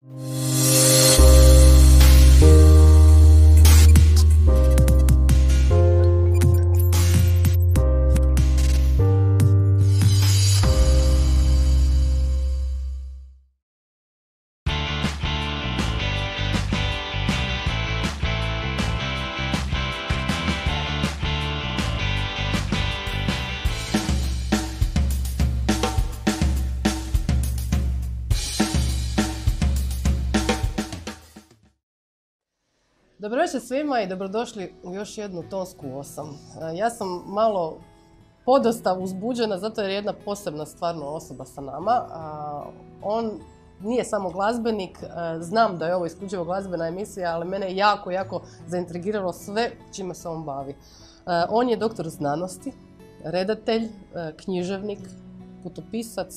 Dobro večer svima i dobrodošli u još jednu Tonsku 8. Ja sam malo podosta uzbuđena zato jer je jedna posebna stvarno osoba sa nama. On nije samo glazbenik, znam da je ovo isključivo glazbena emisija, ali mene je jako zaintrigiralo sve čime se on bavi. On je doktor znanosti, redatelj, književnik, putopisac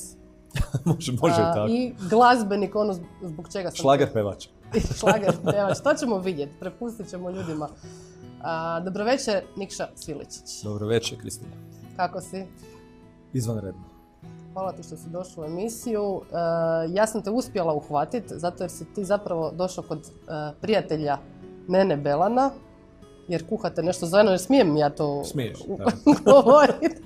i glazbenik, ono zbog čega sam... Šlager pevač. Šlager pevač, to ćemo vidjeti, prepustit ćemo ljudima. Dobro večer, Nikša Cviličić. Dobro večer, Kristina. Kako si? Izvanredno. Hvala ti što si došla u emisiju. Ja sam te uspjela uhvatiti, zato jer si ti zapravo došao kod prijatelja Nene Belana, jer kuhate nešto zajedno, jer smijem ja to govoriti.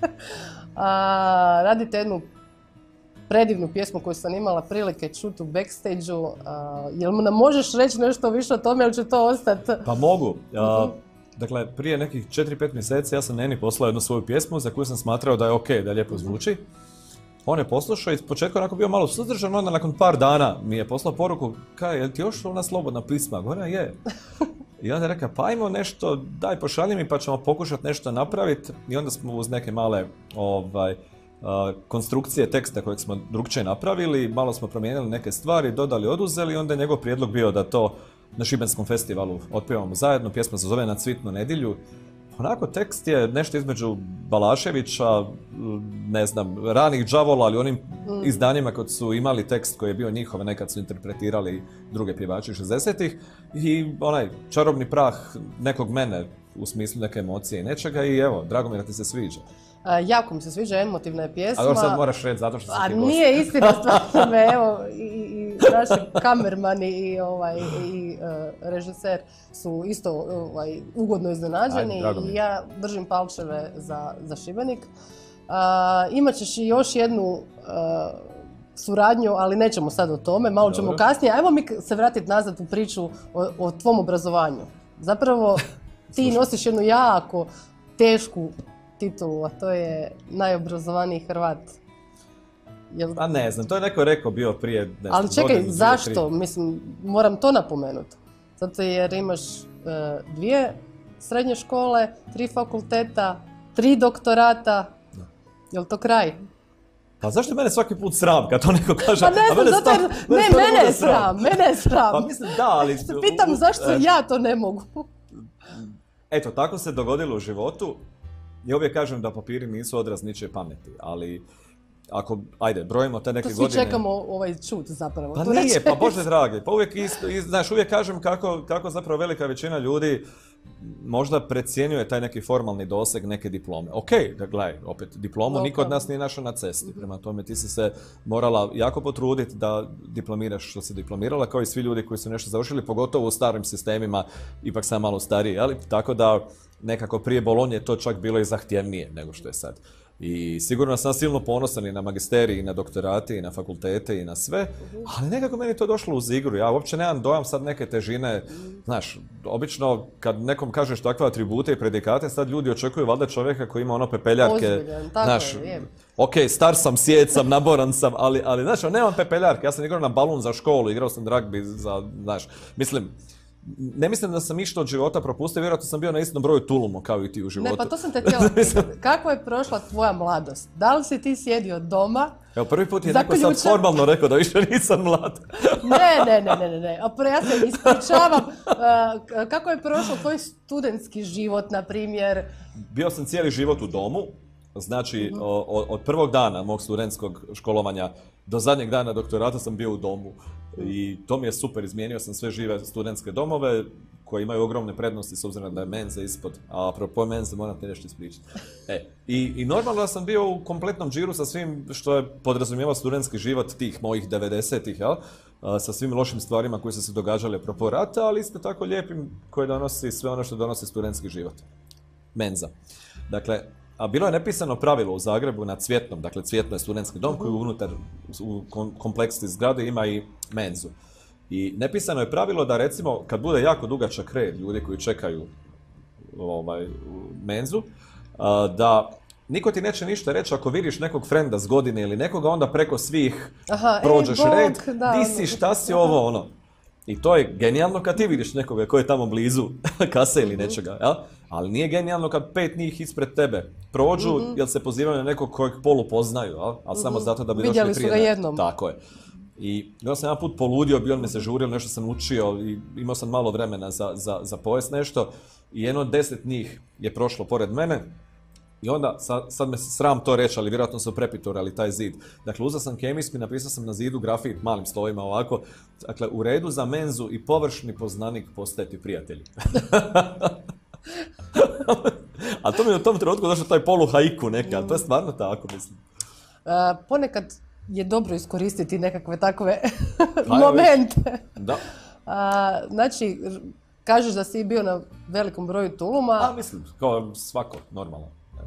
Radite jednu predivnu pjesmu koju sam imala prilike čuti u backstage-u. Jel nam možeš reći nešto više o tome ili će to ostati? Pa mogu. Dakle, prije nekih 4-5 mjeseci ja sam Neni poslao jednu svoju pjesmu za koju sam smatrao da je ok, da lijepo zvuči. On je poslušao i iz početka onako bio malo suzdržan, onda nakon par dana mi je poslao poruku, kaj, je li ti još ona slobodna pisma? Govorim, je. I onda je rekao, pa ajmo nešto, daj pošalji mi pa ćemo pokušati nešto napraviti. I onda smo uz neke male konstrukcije teksta kojeg smo drugčije napravili, malo smo promijenili neke stvari, dodali, oduzeli i onda je njegov prijedlog bio da to na Šibenskom festivalu otpjevamo zajedno. Pjesma se zove Na cvitnu nedjelju. Onako, tekst je nešto između Balaševića, ne znam, ranih Đavola, ali onim izdanjima kad su imali tekst koji je bio njihov, nekad su interpretirali druge pjevače 60-ih i onaj čarobni prah nekog mene u smislu neke emocije i nečega i evo, drago mi da ti se sviđa. Jako mi se sviđa, emotivna je pjesma. A dobro sad moraš reći zato što si ti gost. Nije istina, stvarno me, evo, i naši kamermani i režiser su isto ugodno iznenađeni i ja držim palčeve za Šibenik. Imat ćeš i još jednu suradnju, ali nećemo sad o tome, malo ćemo kasnije. Ajmo mi se vratiti nazad u priču o tvom obrazovanju. Zapravo ti nosiš jednu jako tešku titulu, a to je najobrazovaniji Hrvat. A ne znam, to je neko rekao bio prije nešto. Ali čekaj, zašto? Mislim, moram to napomenuti. Zato jer imaš 2 srednje škole, 3 fakulteta, 3 doktorata. Je li to kraj? Pa zašto je mene svaki put sram kad to neko kaže? Pa ne znam, zato jer... mene je sram. Pa mislim da, ali... Se pitam zašto ja to ne mogu. Eto, tako se dogodilo u životu. Ja uvijek kažem da papiri nisu odraz ničije pameti, ali ako, ajde, brojimo te neke godine... To svi čekamo ovaj čut zapravo. Pa nije, pa Bože dragi, pa uvijek znaš, uvijek kažem kako zapravo velika većina ljudi možda precijenjuje taj neki formalni doseg neke diplome. Ok, da gledaj, opet diplomu niko od nas nije našao na cesti, prema tome ti si se morala jako potruditi da diplomiraš što si diplomirala, kao i svi ljudi koji su nešto završili, pogotovo u starim sistemima, ipak sam malo stariji, ali tako da nekako prije Bolonje to čak bilo i zahtjevnije nego što je sad. I sigurno sam silno ponosan i na magisterij, i na doktorate, i na fakultete, i na sve, ali nekako meni to došlo uz igru. Ja uopće nemam dojam sad neke težine. Znaš, obično kad nekom kažeš takve atribute i predikate, sad ljudi očekuju valjda čovjeka koji ima ono pepeljarke. Ozbiljan, tako je. Ok, star sam, sjed sam, naboran sam, ali znaš, nemam pepeljarke. Ja sam igrao na balun za školu, igrao sam ragbi za, znaš, ne mislim da sam išta od života propustio, vjerojatno sam bio na istom broju tulumu kao i ti u životu. Ne, pa to sam te htjela pitati. Kako je prošla tvoja mladost? Da li si ti sjedio doma? Evo, prvi put je neko sad formalno rekao da više nisam mlad. Ne. Ja se ispričavam. Kako je prošao tvoj studentski život, na primjer? Bio sam cijeli život u domu. Znači, od prvog dana mog studentskog školovanja do zadnjeg dana doktorata sam bio u domu. I to mi je super, izmijenio sam sve žive studentske domove koji imaju ogromne prednosti s obzirom da je menza ispod. A apropo menze moram ti nešto ispričati. I normalno da sam bio u kompletnom džiru sa svim što je podrazumijevao studentski život tih mojih 90-ih, jel? Sa svim lošim stvarima koji su se događali apropo rata, ali isto tako lijepim koje donosi sve ono što donosi studentski život. Menza. Dakle, a bilo je nepisano pravilo u Zagrebu na Cvjetnom, dakle Cvjetno je studentski dom koji unutar u kompleksnosti zgrade ima i menzu. I nepisano je pravilo da recimo kad bude jako dugačak red ljudi koji čekaju menzu, da niko ti neće ništa reći ako vidiš nekog frenda s godine ili nekoga, onda preko svih prođeš red, di si, šta si, ovo, ono. I to je genijalno kad ti vidiš nekoga koji je tamo blizu kase ili nečega, jel? Ali nije genijalno kad 5 njih ispred tebe prođu, jer se pozivaju na nekog kojeg polu poznaju, jel? Ali samo zato da bi došli prije. Vidjeli su ga jednom. Tako je. I ja sam jedan put poludio, bio mi se žurio, nešto sam učio i imao sam malo vremena za pojest nešto. I jedno od 10 njih je prošlo pored mene. I onda, sad me sram to reći, ali vjerojatno su prepitorali taj zid. Dakle, uzeo sam kemijsku i napisao sam na zidu grafit malim slovima ovako. Dakle, u redu za menzu i površni poznanik postaje ti prijatelji. A to mi je u tom trenutku došao taj polu haiku neka, ali to je stvarno tako, mislim. Ponekad je dobro iskoristiti nekakve takve momente. Da. Znači, kažeš da si bio na velikom broju tuluma. Mislim, kao svako, normalno.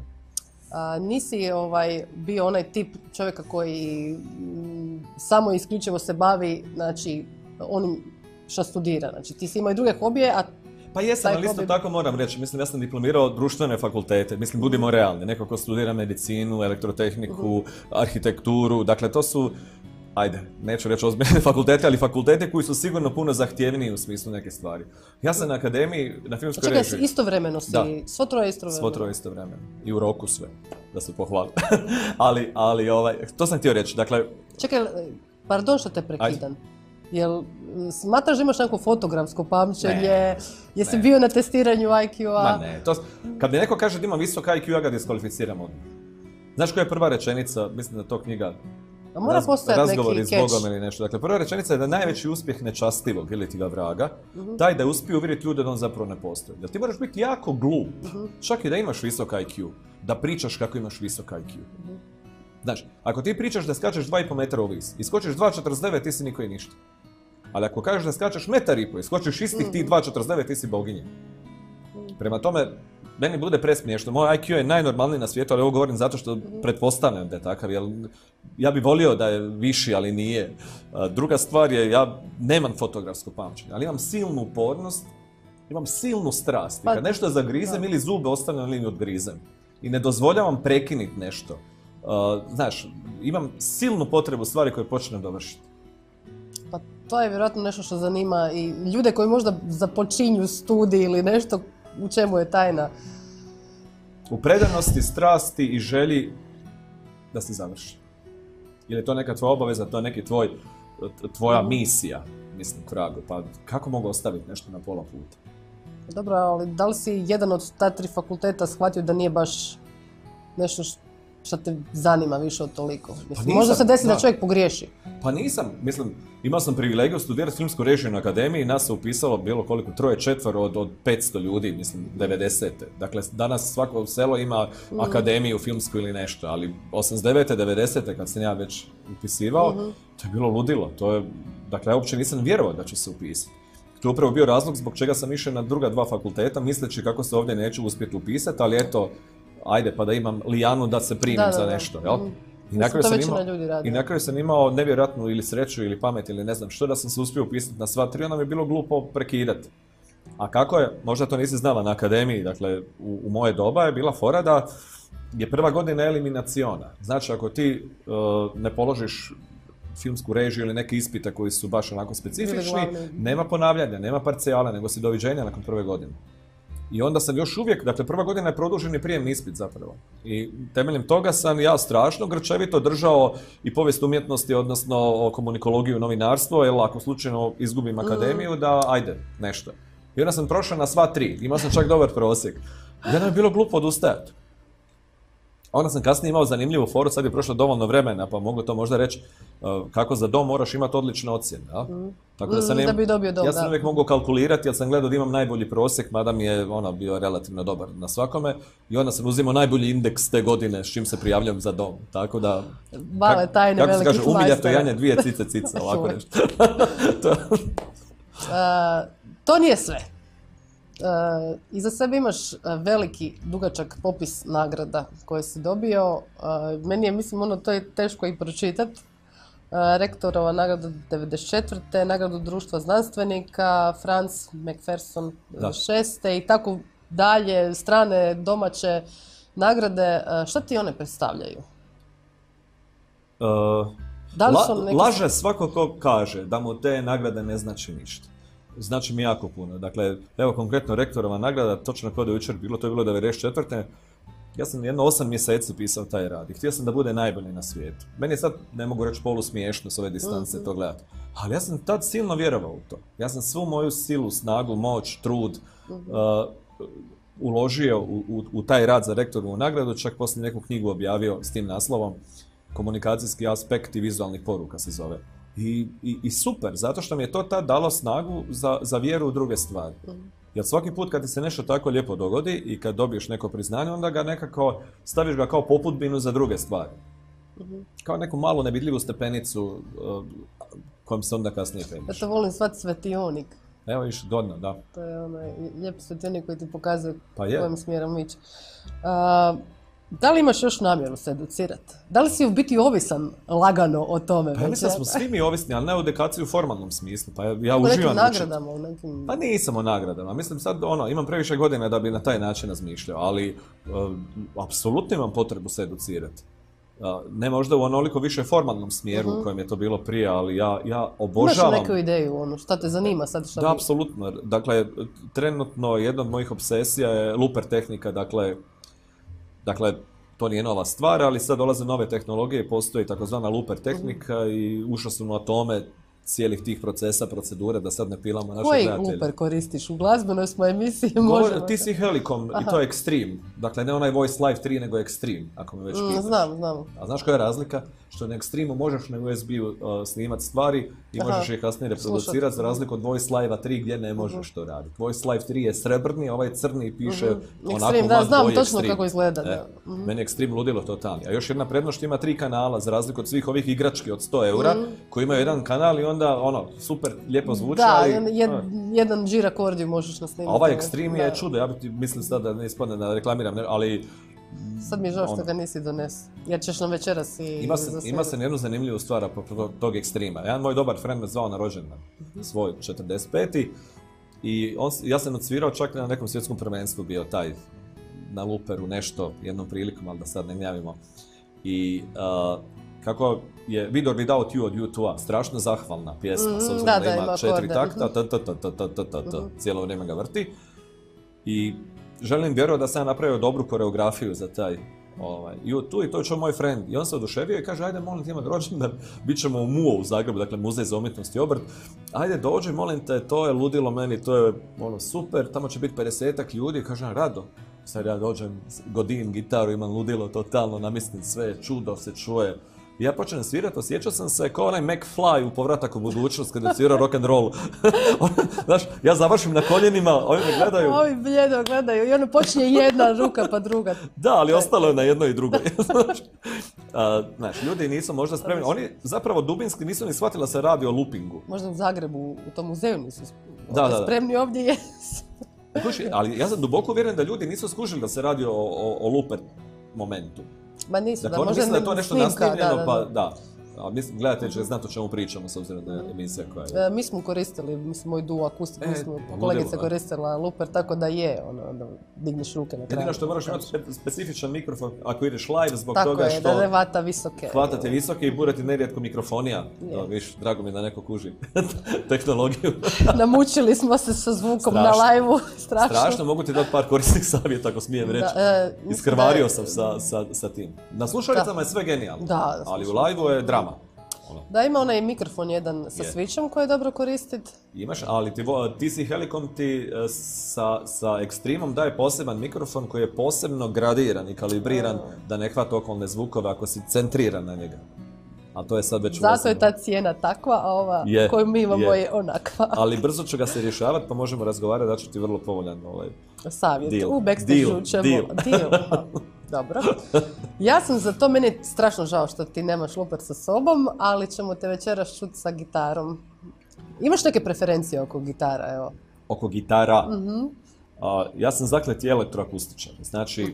Nisi bio onaj tip čovjeka koji samo isključivo se bavi, znači, onim što studira. Znači, ti si imao i druge hobije, a pa jesam, ali isto tako moram reći. Mislim, ja sam diplomirao društvene fakultete. Mislim, budimo realni. Neko ko studira medicinu, elektrotehniku, arhitekturu. Dakle, to su, ajde, neću reći ozbiljne fakultete, ali fakultete koji su sigurno puno zahtjevniji u smislu neke stvari. Ja sam na akademiji, na filmskoj režiji. Čekaj, istovremeno si, svo troje istovremeno. Svo troje istovremeno. I u roku sve, da se pohvali. ali, to sam htio reći. Dakle, čekaj, pardon što te prekidam. Jel smatraš da imaš neko fotografsko pamćenje? Jesi bio na testiranju IQ-a? Ma ne, kad mi neko kaže da imam visok IQ, ja ga diskvalificiram odmah. Znaš koja je prva rečenica, mislim da to knjiga Razgovori s Bogom ili nešto. Dakle, prva rečenica je da najveći uspjeh nečastivog ili ti ga vraga, taj da je uspio uvjeriti ljude da on zapravo ne postoji. Da ti moraš biti jako glup, čak i da imaš visok IQ, da pričaš kako imaš visok IQ. Znači, ako ti pričaš da skačeš 2,5 metra u vis i skočiš 2,49, ti si niko i ništa. Ali ako kažeš da skačeš 1,5 metar i skočiš istih tih 2,49, ti si boginja. Prema tome, meni bude presmiješno. Moj IQ je najnormalniji na svijetu, ali ovo govorim zato što pretpostavljam da je takav. Ja bih volio da je viši, ali nije. Druga stvar je, ja nemam fotografsko pamćenje, ali imam silnu upornost, imam silnu strast. I kad nešto zagrizem ili zube ostavljam ili odgrizem. I ne dozvoljavam prekiniti nešto. Znaš, imam silnu potrebu stvari koje počnem dovršiti. Pa to je vjerojatno nešto što zanima i ljude koji možda započinju studij ili nešto, u čemu je tajna? U predanosti, strasti i želji da se završi. Ili je to neka tvoja obaveza, to je neki tvoja misija, mislim, Krago. Pa kako mogu ostaviti nešto na pola puta? Dobro, ali da li si jedan od ta 3 fakulteta shvatio da nije baš nešto što te zanima više od toliko? Mislim, možda se desi da čovjek pogriješi. Pa nisam. Mislim, imao sam privilegiju studirati filmsku režiju na akademiji, nas se upisalo bilo koliko, 3-4 od 500 ljudi, mislim, 90. Dakle, danas svako selo ima akademiju filmsku ili nešto, ali 89. 90. kad sam ja već upisivao, to je bilo ludilo. Dakle, ja uopće nisam vjerovao da ću se upisati. To je upravo bio razlog zbog čega sam išao na druga 2 fakulteta, misleći kako se ovdje neću uspjeti upisati, ali eto, ajde pa da imam lijanu da se primim za nešto, jel? I na kraju sam imao nevjerojatnu ili sreću ili pamet ili ne znam što da sam se uspio upisati na sva 3, onda mi je bilo glupo prekidati. A kako je, možda to nisi znala na akademiji, dakle u moje doba je bila fora da je prva godina eliminaciona. Znači ako ti ne položiš filmsku režiju ili neke ispite koji su baš onako specifični, nema ponavljanja, nema parcijala, nego si doviđenja nakon prve godine. I onda sam još uvijek, dakle prva godina je produženi prijemni ispit zapravo. I temeljem toga sam ja strašno grčevito držao i povijest umjetnosti, odnosno komunikologiju, novinarstvo, jer ako slučajno izgubim akademiju, da ajde, nešto. I onda sam prošao na sva 3, imao sam čak dobar prosjek. I onda je bilo glupo odustajati. Onda sam kasnije imao zanimljivu foru, sad je prošlo dovoljno vremena, pa mogu to možda reći kako za dom moraš imati odlične ocjene. Ja? Tako da bi dobio dom, ja sam uvijek mogao kalkulirati, jer sam gledao da imam najbolji prosjek, mada mi je bio relativno dobar na svakome. I onda sam uzimao najbolji indeks te godine s čim se prijavljam za dom. Tako da, male tajne velikih majstora. Kako se kaže, umiljato janje, dvije cice, ovako nešto. To nije sve. Iza sebe imaš veliki, dugačak popis nagrada koje si dobio. Meni je, mislim, to je teško i pročitati. Rektorova nagrada 94. nagradu društva znanstvenika, Franz McPherson 6. i tako dalje, strane, domaće nagrade. Šta ti one predstavljaju? Laže svako ko kaže da mu te nagrade ne znači ništa. Znači mi jako puno. Dakle, evo konkretno rektorova nagrada, točno kod je jučer bilo, to je bilo 94. Ja sam jedno 8 mjeseci pisao taj rad i htio sam da bude najbolji na svijetu. Meni je sad, ne mogu reći, polusmiješno s ove distance to gledati. Ali ja sam tad silno vjerovao u to. Ja sam svu moju silu, snagu, moć, trud uložio u taj rad za rektorovu nagradu, čak poslije neku knjigu objavio s tim naslovom Komunikacijski aspekti vizualnih poruka se zove. I super, zato što mi je to tad dalo snagu za vjeru u druge stvari. Jer svaki put kad ti se nešto tako lijepo dogodi i kad dobiješ neko priznanje, onda ga nekako staviš ga kao popudbinu za druge stvari. Kao neku malu nevidljivu stepenicu kojom se onda kasnije penješ. Ja to volim zvati svetionik. Evo viš, godno, da. To je onaj lijep svetionik koji ti pokazuje kojim smjerom ići. Da li imaš još namjeru se educirati? Da li si u biti ovisan lagano o tome? Pa ja mislim da smo svi mi ovisni, ali ne o edukaciji u formalnom smislu. Pa ja uživam u nekim nagradama, u nekim... Pa nisam o nagradama. Mislim sad, imam previše godina da bi na taj način razmišljao, ali apsolutno imam potrebu se educirati. Ne možda u onoliko više formalnom smjeru u kojem je to bilo prije, ali ja obožavam... Imaš neku ideju, šta te zanima sad? Da, apsolutno. Dakle, trenutno jedna od mojih obsesija je luper tehnika, Dakle, to nije nova stvar, ali sad dolaze nove tehnologije, postoji takozvana looper tehnika i ušao sam u atome cijelih tih procesa, procedure, da sad ne pilamo naše gledatelje. Koji looper koristiš? U glazbenoj smo emisiji možemo... Ti si Helicom i to je Extreme. Dakle, ne onaj Voice Live 3, nego Extreme, ako me već pitaš. Znam. A znaš koja je razlika? Što na Extreme-u možeš na USB-u snimati stvari i možeš ih kasnije reproducirati, za razliku od Voice Live 3 gdje ne možeš to raditi. Voice Live 3 je srebrni, ovaj crni piše onako Extreme, da, znam točno kako izgleda. Meni je Extreme ludilo totalni. A još jedna prednost ima 3 kanala, za razliku od svih ovih igrački od 100 eura, koji imaju jedan kanal i onda super, lijepo zvuči. Da, jedan žir akordiju možeš nasnimati. A ovaj Extreme je čudo, ja bi mislim sad da ne ispadne da reklamiram, ali... Sad mi je žao što ga nisi donesao, jer ćeš nam večeras i... Ima se jednu zanimljivu stvar apropos tog Extrema. Jedan moj dobar friend me zvao na rođendan, svoj 45. I ja sam odsvirao čak na nekom svjetskom prvenstvu, bio taj na looperu nešto, jednom prilikom, ali da sad ne gnjavimo. I kako je With or Without You od U2-a, strašno zahvalna pjesma, s obzirom da ima 4 takta, cijelo vrijeme ga vrti. I želim vjerovati da sam ja napravio dobru koreografiju za taj U2 i to je čuo moj friend. I on se oduševio i kaže, ajde molim te imati rođendan, bit ćemo u MUO u Zagrebu, dakle Muzej za umjetnost i obrt. Ajde dođi, molim te, to je ludilo meni, to je super, tamo će biti 50-ak ljudi. Kažem, rado. Sad ja dođem, godim gitaru, imam ludilo totalno, namislim sve, čudo se čuje. I ja počnem svirati, osjećao sam se kao onaj McFly u Povratak u budućnost kada je svirao rock and roll. Znaš, ja završim na koljenima, ovi me gledaju. Ovi bljedo gledaju i ono počinje jedna ruka pa druga. Da, ali ostalo je na jednoj i drugoj. Znaš, ljudi nisu možda spremni. Oni zapravo dubinski nisu ni shvatili da se radi o loopingu. Možda u Zagrebu, u tom muzeju nisu spremni, ovdje jesu. Ali ja sam duboko uvjeren da ljudi nisu skužili da se radi o looper momentu. Ma nisu, dakle, da možda da je to nešto nasnimljeno, pa da. A mislim, gledajte će znati o čemu pričamo, s obzirom da je emisija koja je... Mi smo koristili, mislim, moj duo akustik, kolegica koristila looper, tako da je, da digneš ruke na kraju. Jedino što moraš imati specifičan mikrofon ako ideš live zbog toga što... Tako je, da ne vata visoke. Hvatate visoke i burati nerijetko mikrofonija. Viš, drago mi da neko kuži tehnologiju. Namučili smo se sa zvukom na live-u, strašno. Strašno, mogu ti dati par korisnih savjeta ako smijem reći. Iskrvario sam sa tim. Na slušalicama je sve genijalno, ali u live-u je drama. Da, ima onaj mikrofon jedan sa switchom koji je dobro koristiti. Imaš, ali ti si Helicom ti sa Extremeom daje poseban mikrofon koji je posebno gradiran i kalibriran da ne hvata okolne zvukove ako si centriran na njega. A to je sad već zato je ta cijena takva, a ova koju mi imamo je onakva. Ali brzo ću ga se rješavati, pa možemo razgovarati, da ću ti vrlo povoljan savjet. Deal. U backstage-u ćemo... Deal. Dobro. Ja sam za to, meni je strašno žao što ti nemaš luper sa sobom, ali ćemo te večeras čuti sa gitarom. Imaš neke preferencije oko gitara, evo? Oko gitara? Ja sam zakleti elektroakustičar. Znači,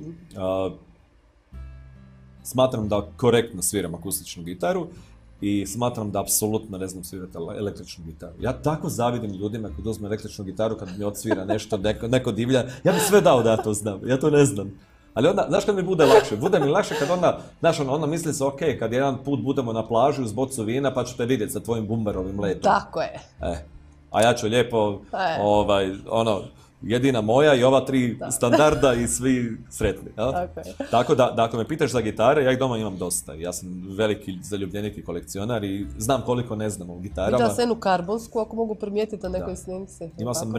smatram da korektno sviram akustičnu gitaru i smatram da apsolutno ne znam svirati električnu gitaru. Ja tako zavidim ljudima kad uzme električnu gitaru, kad mi odsvira nešto, neko divlja. Ja bi sve dao da ja to znam, ja to ne znam. Ali onda, znaš kad mi bude lakše? Bude mi lakše kad onda misli se, ok, kad jedan put budemo na plaži uz bocu vina, pa ću te vidjeti sa tvojim bumberovim letom. Tako je. A ja ću lijepo, jedina moja i ova 3 standarda i svi sretni. Tako da, ako me pitaš za gitare, ja ih doma imam dosta. Ja sam veliki zaljubljenik i kolekcionar i znam koliko ne znam o gitarama. Vidio sam jednu karbonsku, ako mogu primijetiti na nekoj snimci. Imao sam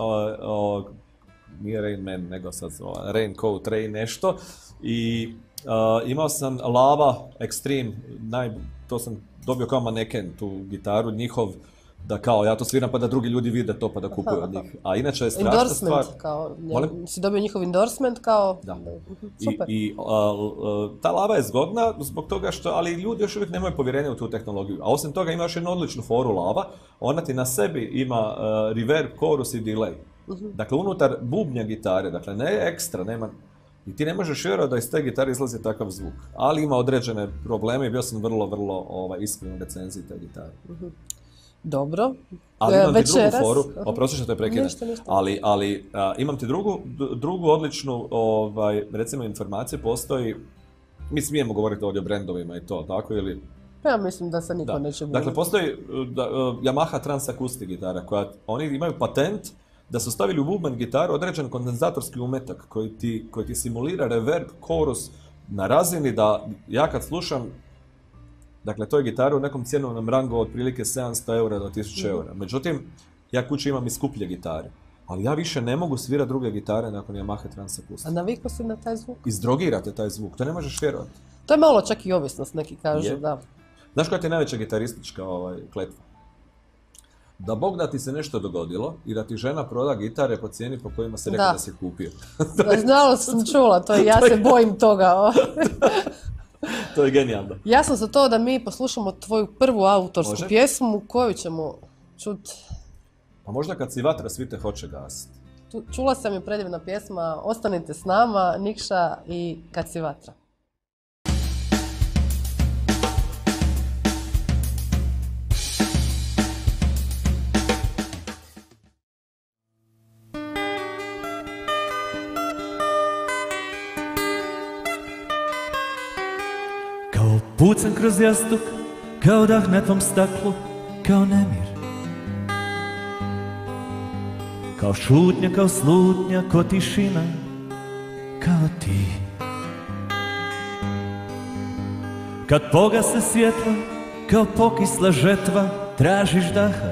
nije Rain Man, nego sad Raincoat, Rain nešto. I imao sam Lava Extreme, to sam dobio kao maneken, tu gitaru, njihov, da kao ja to sviram pa da drugi ljudi vide to pa da kupuju od njih. A inače je strašna stvar... Si dobio njihov endorsement kao... Da. Super. I ta Lava je zgodna zbog toga što, ali ljudi još uvijek nemaju povjerenja u tu tehnologiju. A osim toga imaš jednu odličnu foru Lava, ona ti na sebi ima reverb, chorus i delay. Dakle, unutar bubnja gitare, dakle ne ekstra, nema... I ti ne možeš vjerovati da iz te gitare izlazi takav zvuk. Ali ima određene probleme i bio sam vrlo iskren u recenziji te gitare. Dobro. Ali imam ti drugu foru, oprosti što te prekidam, ali imam ti drugu odličnu, recimo, informaciju, postoji, mi smijemo govoriti ovdje o brendovima i to, tako ili... Ja mislim da se niko neće govoriti. Dakle, postoji Yamaha Transacoustic gitara, oni imaju patent da su stavili u bubanj gitaru određen kondenzatorski umetak koji ti simulira reverb, chorus na razini da ja kad slušam, dakle, to je gitara u nekom cjenovnom rangu od prilike 700 eura do 1000 eura. Međutim, ja kući imam i skuplje gitare. Ali ja više ne mogu svirati druge gitare nakon Yamaha Transacoustic. A navikao si na taj zvuk? Izdrogirate taj zvuk, to ne možeš vjerovati. To je malo čak i ovisnost, neki kažu, da. Znaš koja ti je najveća gitaristička kletva? Da Bog da ti se nešto dogodilo i da ti žena proda gitare po cijeni po kojima se rekao da si kupio. Znala sam čula to i ja se bojim toga. To je genijalno. Ja sam za to da mi poslušamo tvoju prvu autorsku pjesmu koju ćemo čuti. Pa možda kad si vatra svi te hoće gasiti. Čula sam je predivna pjesma Ostanite s nama, Nikša i Kad si vatra. Pucam kroz jastuk, kao dah na tvom staklu, kao nemir. Kao šutnja, kao slutnja, kao tišina, kao ti. Kad pogase svjetlo, kao pokisla žetva, tražiš daha.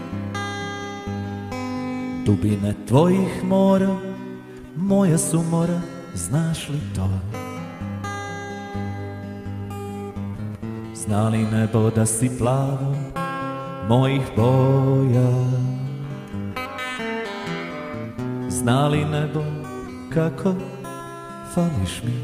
Dubine tvojih mora, moja su mora, znaš li to? Zna li nebo da si plavo mojih boja? Zna li nebo kako fališ mi?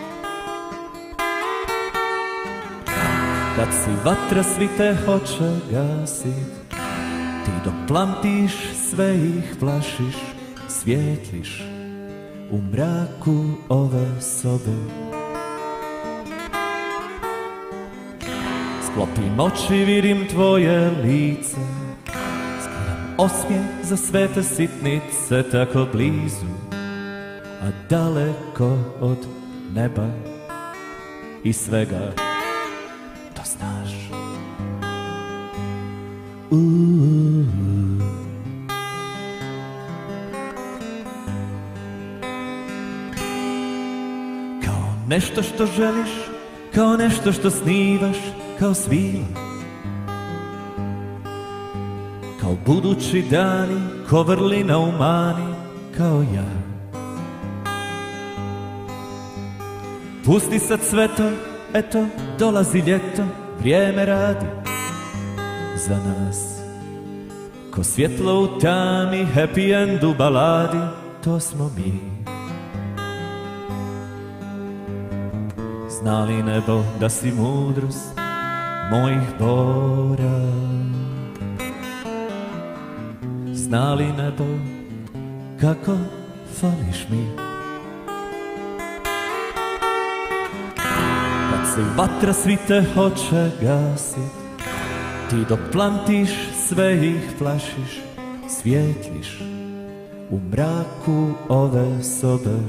Kad si vatra svi te hoće gasit, ti dok plamtiš sve ih plašiš, svijetliš u mraku ove sobe. Sklopim oči, vidim tvoje lice, skidam osmijeh za sve te sitnice, tako blizu, a daleko od neba i svega, to znaš. Kao nešto što želiš, kao nešto što snivaš, kao svila kao budući dani, ko vrlina u mani, kao ja. Pusti sad sve to, eto, dolazi ljeto, vrijeme radi za nas. Ko svjetlo u tami, happy end u baladi, to smo mi. Zna li nebo da si mudrost mojih bora? Zna li nebo kako fališ mi? Kad se vatra svi te hoće gasit, ti dok plantiš sve ih plašiš, svijetliš u mraku ove sobe.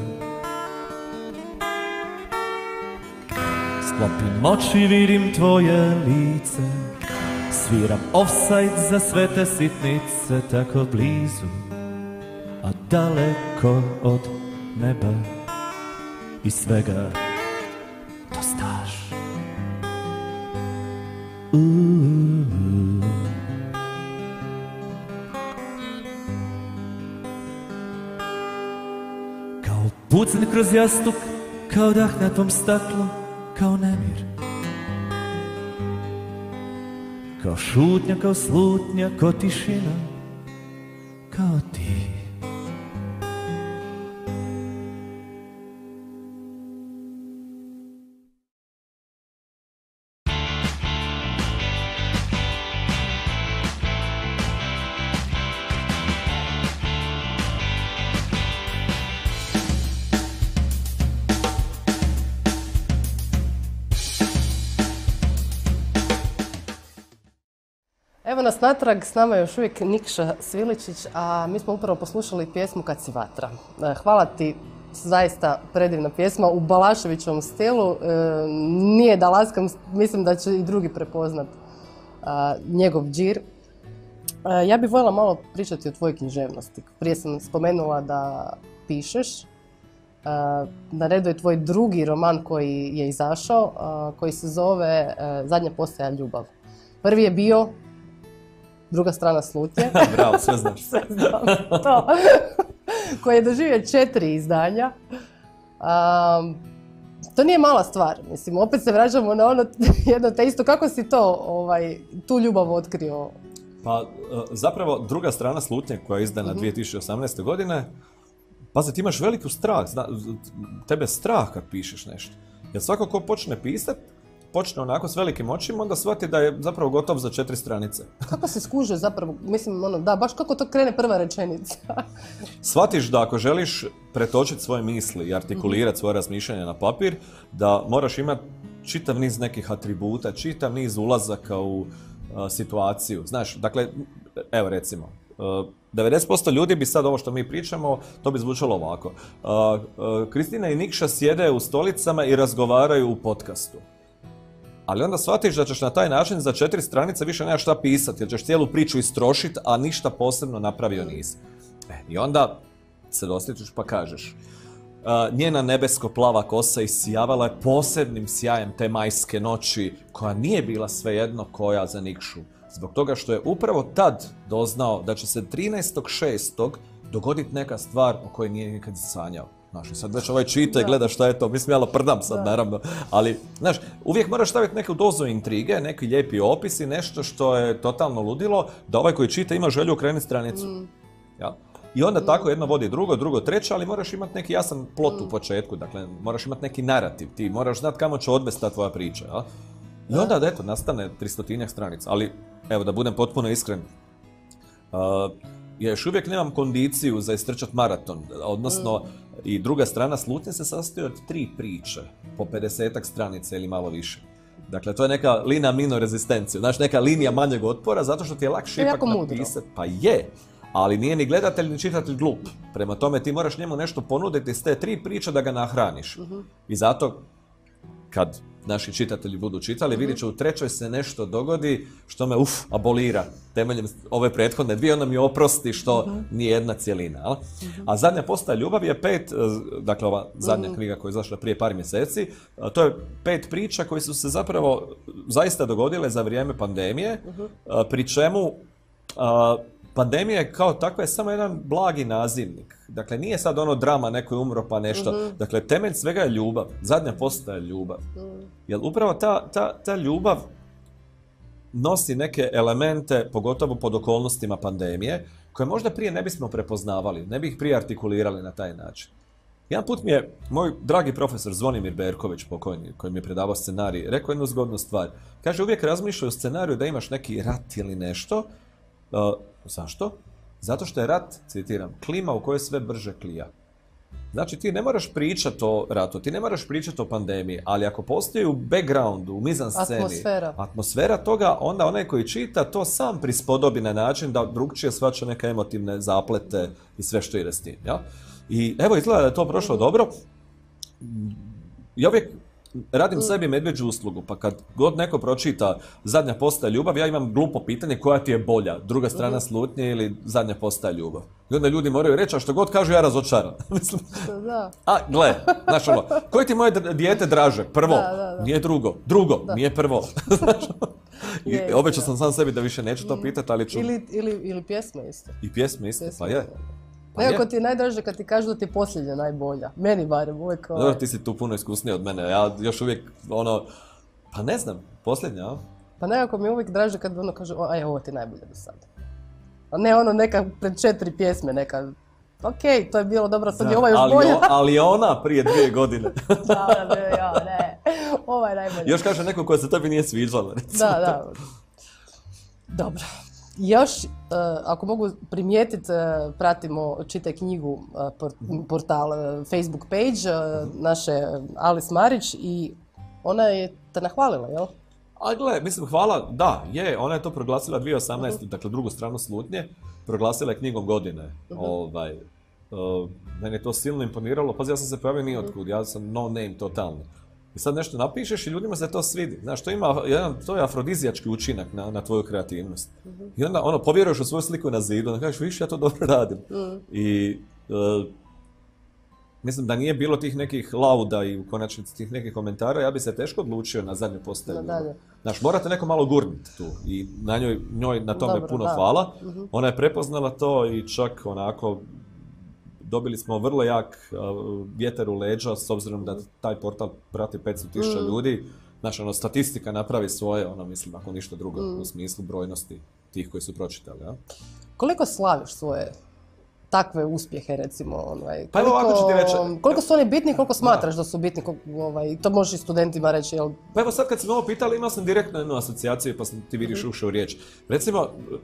Sklopim oči, vidim tvoje lice, sviram offside za sve te sitnice, tako blizu, a daleko od neba i svega to znaš. Kao pucanj kroz jastuk, kao dah na tvom staklu, kao nemir, kao šutnja, kao slutnja, kao tišina, kao ti. Evo nas natrag, s nama je još uvijek Nikša Sviličić, a mi smo upravo poslušali pjesmu Kad si vatra. Hvala ti, zaista predivna pjesma u Balaševićevom stilu. Nije da laskam, mislim da će i drugi prepoznat njegov džir. Ja bih voljela malo pričati o tvojoj književnosti. Prije sam spomenula da pišeš. Na redu je tvoj drugi roman koji je izašao, koji se zove Zadnja postaja ljubav. Prvi je bio Druga strana slutnje. Bravo, sve znaš. Sve znam, to. Koji je doživio 4 izdanja. To nije mala stvar, mislim, opet se vraćamo na ono jedno te isto. Kako si to, tu ljubav otkrio? Pa, zapravo, Druga strana slutnje koja je izdana 2018. godine, pazi, ti imaš veliku strah, tebe strah kad pišeš nešto. Jer svako ko počne pisat, počne onako s velikim očima, onda shvati da je zapravo gotov za 4 stranice. Kako se skuže zapravo, mislim, da, baš kako to krene prva rečenica? Shvatiš da ako želiš pretočiti svoje misli i artikulirati svoje razmišljanja na papir, da moraš imati čitav niz nekih atributa, čitav niz ulazaka u situaciju. Znaš, dakle, evo recimo, 90% ljudi bi sad ovo što mi pričamo, to bi zvučalo ovako. Kristina i Nikša sjede u stolicama i razgovaraju u podcastu. Ali onda shvatiš da ćeš na taj način za 4 stranice više nemaš šta pisati, jer ćeš cijelu priču istrošiti, a ništa posebno napravio nisi. I onda se dosjetiš pa kažeš. Njena nebesko-plava kosa isijavala je posebnim sjajem te majske noći, koja nije bila svejedno koja za Nikšu. Zbog toga što je upravo tad doznao da će se 13.6. dogoditi neka stvar o kojoj nije nikad sanjao. Znaš, sad već ovaj čita i gleda šta je to, mislim, ja prdam sad, naravno, ali, znaš, uvijek moraš staviti neku dozu intrige, neki lijepi opis i nešto što je totalno ludilo, da ovaj koji čita ima želju okrenuti stranicu. Ja? I onda tako jedno vodi drugo, treće, ali moraš imati neki jasan plot u početku, dakle, moraš imati neki narativ, ti moraš znati kamo će odvesti ta tvoja priča, ja? I onda, eto, nastane 300-tinjak stranica, ali, evo, da budem potpuno iskren, ja još uvijek nemam kondiciju za istrčat maraton, odnosno i Druga strana slutnje se sastoji od 3 priče, po 50-ak stranica ili malo više. Dakle, to je neka linija minor rezistencije, znači neka linija manjeg otpora, zato što ti je lakše ipak napisati. Pa je, ali nije ni gledatelj ni čitatelj glup. Prema tome ti moraš njemu nešto ponuditi iz te 3 priče da ga nahraniš. I zato, kad naši čitatelji budu čitali, vidjet će u 3. se nešto dogodi što me abolira temeljem ove prethodne 2, onda mi oprosti što nije jedna cjelina. A Zadnja postaja ljubav je 5, dakle ova zadnja knjiga koja je izašla prije par mjeseci, to je 5 priča koje su se zapravo zaista dogodile za vrijeme pandemije, pri čemu Pandemija je kao takva je samo jedan blagi nazivnik. Dakle, nije sad ono drama, neko je umro pa nešto. Dakle, temelj svega je ljubav. Zadnja postaja je ljubav. Jer upravo ta ljubav nosi neke elemente, pogotovo pod okolnostima pandemije, koje možda prije ne bismo prepoznavali, ne bi ih prije artikulirali na taj način. Jedan put mi je moj dragi profesor Zvonimir Berković, pokojni, koji mi je predavao scenarij, rekao jednu zgodnu stvar. Kaže, uvijek razmišljaj o scenariju da imaš neki rat ili nešto. Zašto? Zato što je rat, citiram, klima u kojoj sve brže klija. Znači, ti ne moraš pričati o ratu, ti ne moraš pričati o pandemiji, ali ako postoji u backgroundu, u mizansceni, atmosfera toga, onda onaj koji čita to sam prispodobi na način da drugčije shvaća neke emotivne zaplete i sve što ide s tim. Ja? I evo, izgleda da je to prošlo dobro. Ja uvijek radim sebi medvjeđu uslugu, pa kad god neko pročita Zadnja postaja ljubav, ja imam glupo pitanje koja ti je bolja, druga strana slutnje ili Zadnja postaja ljubav. I onda ljudi moraju reći, a što god kažu ja razočaran. Gle, znaš ono, koje ti moje dijete draže? Prvo, nije drugo. Drugo, nije prvo. Obećao sam sam sebi da više neću to pitati, ali ću... Ili pjesme isto. I pjesme isto, pa je. Nekako ti je najdraže kad ti kažu da ti je posljednja najbolja. Meni barem uvijek... Dobro, ti si tu puno iskusniji od mene. Ja još uvijek, pa ne znam, posljednja, a? Pa nekako mi je uvijek draže kad kažu, aj, ovo ti je najbolje do sada. A ne neka pred 4 pjesme, neka... Okej, to je bilo dobro, sad je ova još bolja. Ali ona prije 2 godine. Ne. Ova je najbolja. Još kaže neko koja se tebi nije sviđala. Da. Dobro. Još, ako mogu primijetiti, pratimo Čitaj knjigu portal, Facebook page naše Alice Marić i ona je te nahvalila, jel? A gle, mislim, hvala, da, je, ona je to proglasila 2018, dakle drugu stranu slutnje, proglasila je knjigom godine. Meni je to silno imponiralo, pazi, ja sam se pojavio nijotkud, ja sam no name totalno. I sad nešto napišeš i ljudima se to svidi. Znaš, to je afrodizijački učinak na tvoju kreativnost. I onda povjeruješ u svoju sliku na zidu, onda kažeš, viš, ja to dobro radim. I mislim da nije bilo tih nekih lauda i u konačnici tih nekih komentara, ja bi se teško odlučio na Zadnju postaju. Znaš, morate neko malo gurniti tu i njoj na tome puno hvala. Ona je prepoznala to i čak onako dobili smo vrlo jak vjetar u leđa, s obzirom da taj portal prati 500.000 ljudi. Znači, statistika napravi svoje, mislim, ako ništa drugo, u smislu brojnosti tih koji su pročitali. Ja? Koliko slaviš svoje takve uspjehe, recimo? Pa evo ovako ću ti reći. Koliko su oni bitni, koliko smatraš da su bitni? To možeš i studentima reći, jel? Pa evo sad kad sam ovo pitali, imao sam direktno jednu asocijaciju, pa sam ti vidiš ušao u riječ. Recimo,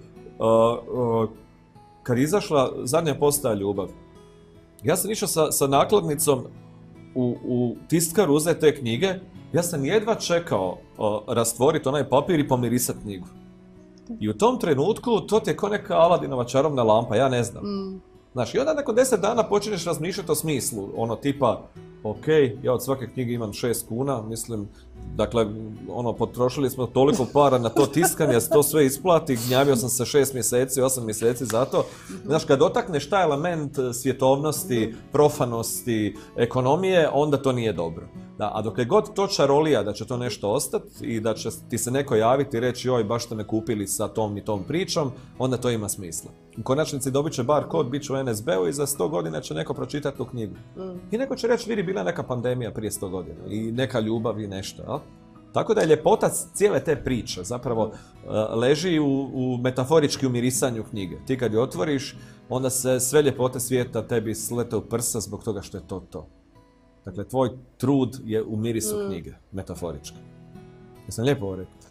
kad je izašla Zadnja postaja ljubav, ja sam išao sa nakladnicom u tiskaru uzeti te knjige, ja sam jedva čekao rastvoriti onaj papir i pomirisati knjigu. I u tom trenutku to ti je kao neka Aladinova čarobna lampa, ja ne znam. Znaš, i onda nakon 10 dana počinješ razmišljati o smislu, tipa, ok, ja od svake knjige imam 6 kuna, mislim, dakle, potrošili smo toliko para na to tiskanje, to sve isplati, gnjavio sam se 6 mjeseci, 8 mjeseci za to. Znaš, kad dotakneš taj element svjetovnosti, profanosti, ekonomije, onda to nije dobro. Da, a dok je god to čarolija da će to nešto ostati i da će ti se neko javiti i reći joj, baš ste me kupili sa tom i tom pričom, onda to ima smisla. U konačnici dobit će bar kod, bit će u NSB-u i za 100 godina će neko pročitati tu knjigu. I neko će reći, vidi, bila neka pandemija prije 100 godina i neka ljubav i nešto. Ja? Tako da je ljepota cijele te priče zapravo leži u metaforički umirisanju knjige. Ti kad je otvoriš, onda se sve ljepote svijeta tebi slete u prsa zbog toga što je to. Dakle, tvoj trud je u mirisu knjige, metaforički. Jesam lijepo ovo rekao?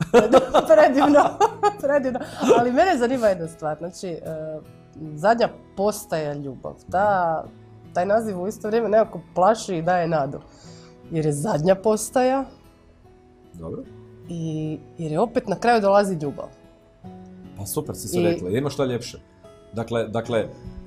Predivno. Ali mene zanima jedna stvar. Znači, Zadnja postaja ljubav. Taj naziv u isto vrijeme nekako plaši i daje nadu. Jer je zadnja postaja. Dobro. I jer je opet na kraju dolazi ljubav. Pa super si se rekla, ima šta ljepše. Dakle,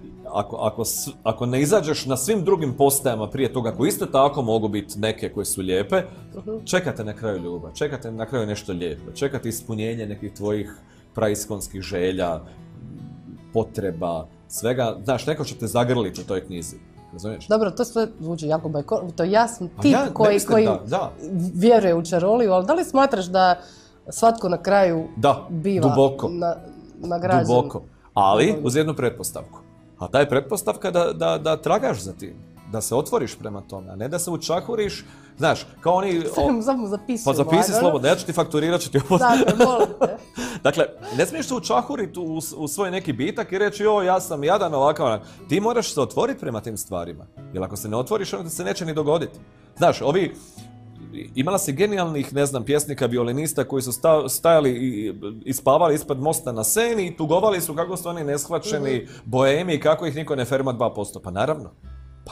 ako ne izađeš na svim drugim postajama prije toga, koji isto tako mogu biti neke koje su lijepe, čekate na kraju ljubav, čekate na kraju nešto lijepo, čekate ispunjenje nekih tvojih praiskonskih želja, potreba, svega. Znaš, neko će te zagrliti u toj knjizi. Razumiješ? Dobro, to sve zvuči jako bajkovito. To je jasan tip koji vjeruje u čaroliju, ali da li smatraš da svatko na kraju biva... Da, duboko. nagrađen. Duboko. Ali uz jednu pretpostavku. A ta je pretpostavka da tragaš za tim. Da se otvoriš prema tome, a ne da se učahuriš. Znaš, kao oni... Samo zapisujem. Pa zapisi slobodno, ja ću ti fakturirat, ću ti ovo... Dakle, molite. Dakle, ne smiješ se učahuriti u svoj neki bitak i reći, ja sam jadan ovakav. Ti moraš se otvoriti prema tim stvarima. Jer ako se ne otvoriš, onda se neće ni dogoditi. Znaš, imala si genijalnih, ne znam, pjesnika, violinista koji su stajali i spavali ispod mosta na Seni i tugovali su kako su oni neshvaćeni boemi i kako ih niko ne ferma 2%. Pa naravno. Pa,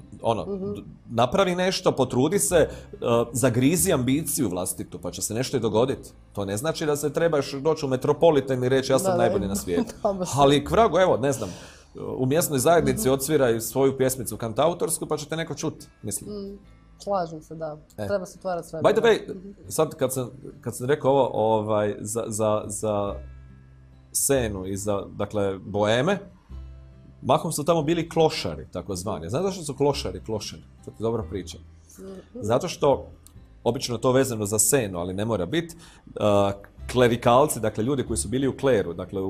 napravi nešto, potrudi se, zagrizi ambiciju vlastitu, pa će se nešto i dogoditi. To ne znači da se trebaš doći u Metropolitan i reći ja sam najbolji na svijetu. Ali k vragu, evo, ne znam, u mjesnoj zajednici odsviraj svoju pjesmicu kantautorsku, pa će te neko čuti, mislim. Slažem se, da. Treba se otvarati sve. By the way, sad kad sam rekao ovo za Senu i za, dakle, boeme, mahom su tamo bili klošari, takozvani. Znate zašto su klošari? To ti dobro pričam. Zato što, obično to vezano za Senu, ali ne mora biti, klerikalci, dakle ljudi koji su bili u kleru, dakle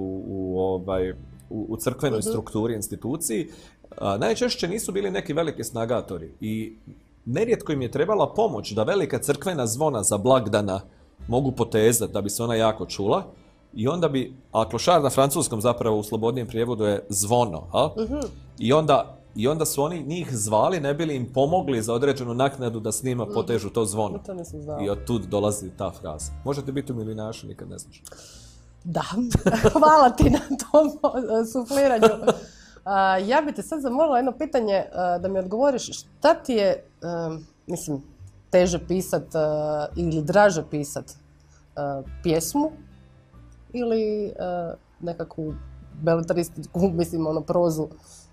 u crkvenoj strukturi, instituciji, najčešće nisu bili neki veliki snagatori i nerijetko im je trebala pomoć da velika crkvena zvona za blagdana mogu potezati da bi se ona jako čula. I onda bi, a klošar na francuskom zapravo u slobodnijem prijevodu je zvono, I onda su oni njih zvali, ne bili im pomogli za određenu naknadu da s njima potežu to zvono. To nisam znala. I od tud dolazi ta fraza. Možete biti u milinašu, nikad ne znaš. Da, hvala ti na tom sufliranju. Ja bi te sad zamolila jedno pitanje da mi odgovoriš šta ti je, teže pisat ili draže pisat pjesmu ili nekakvu beletristiku, prozu?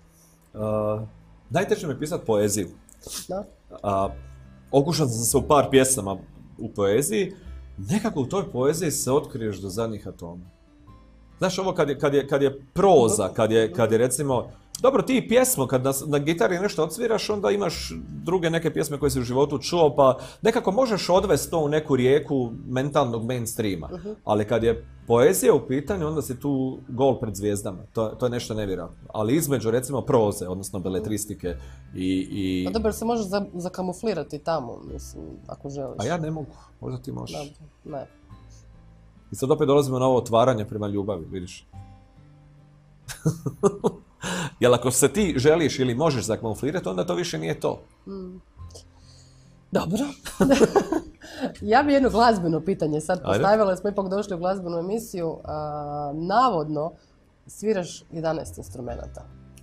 Najteže mi je pisat poeziju. Da? Okušao sam se u par pjesama u poeziji. Nekako u toj poeziji se otkriješ do zadnjih atoma. Znaš, ovo kad je proza, kad je recimo... Dobro, ti i pjesmo, kad na gitari nešto odsviraš, onda imaš druge neke pjesme koje si u životu čuo, pa nekako možeš odvesti to u neku rijeku mentalnog mainstreama. Ali kad je poezija u pitanju, onda si tu gol pred zvijezdama. To je nešto nevjerojatno. Ali između, recimo, proze, odnosno beletristike i... Pa dobro, se može zakamuflirati tamo, ako želiš. A ja ne mogu. Možda ti možeš. Dobro, ne. I sad opet dolazimo na ovo otvaranje prema ljubavi, vidiš. Jer ako se ti želiš ili možeš zakamuflirati, onda to više nije to. Dobro. Ja bi jedno glazbeno pitanje sad postavila, jer smo ipak došli u glazbenu emisiju. Navodno sviraš 11 instrumenata.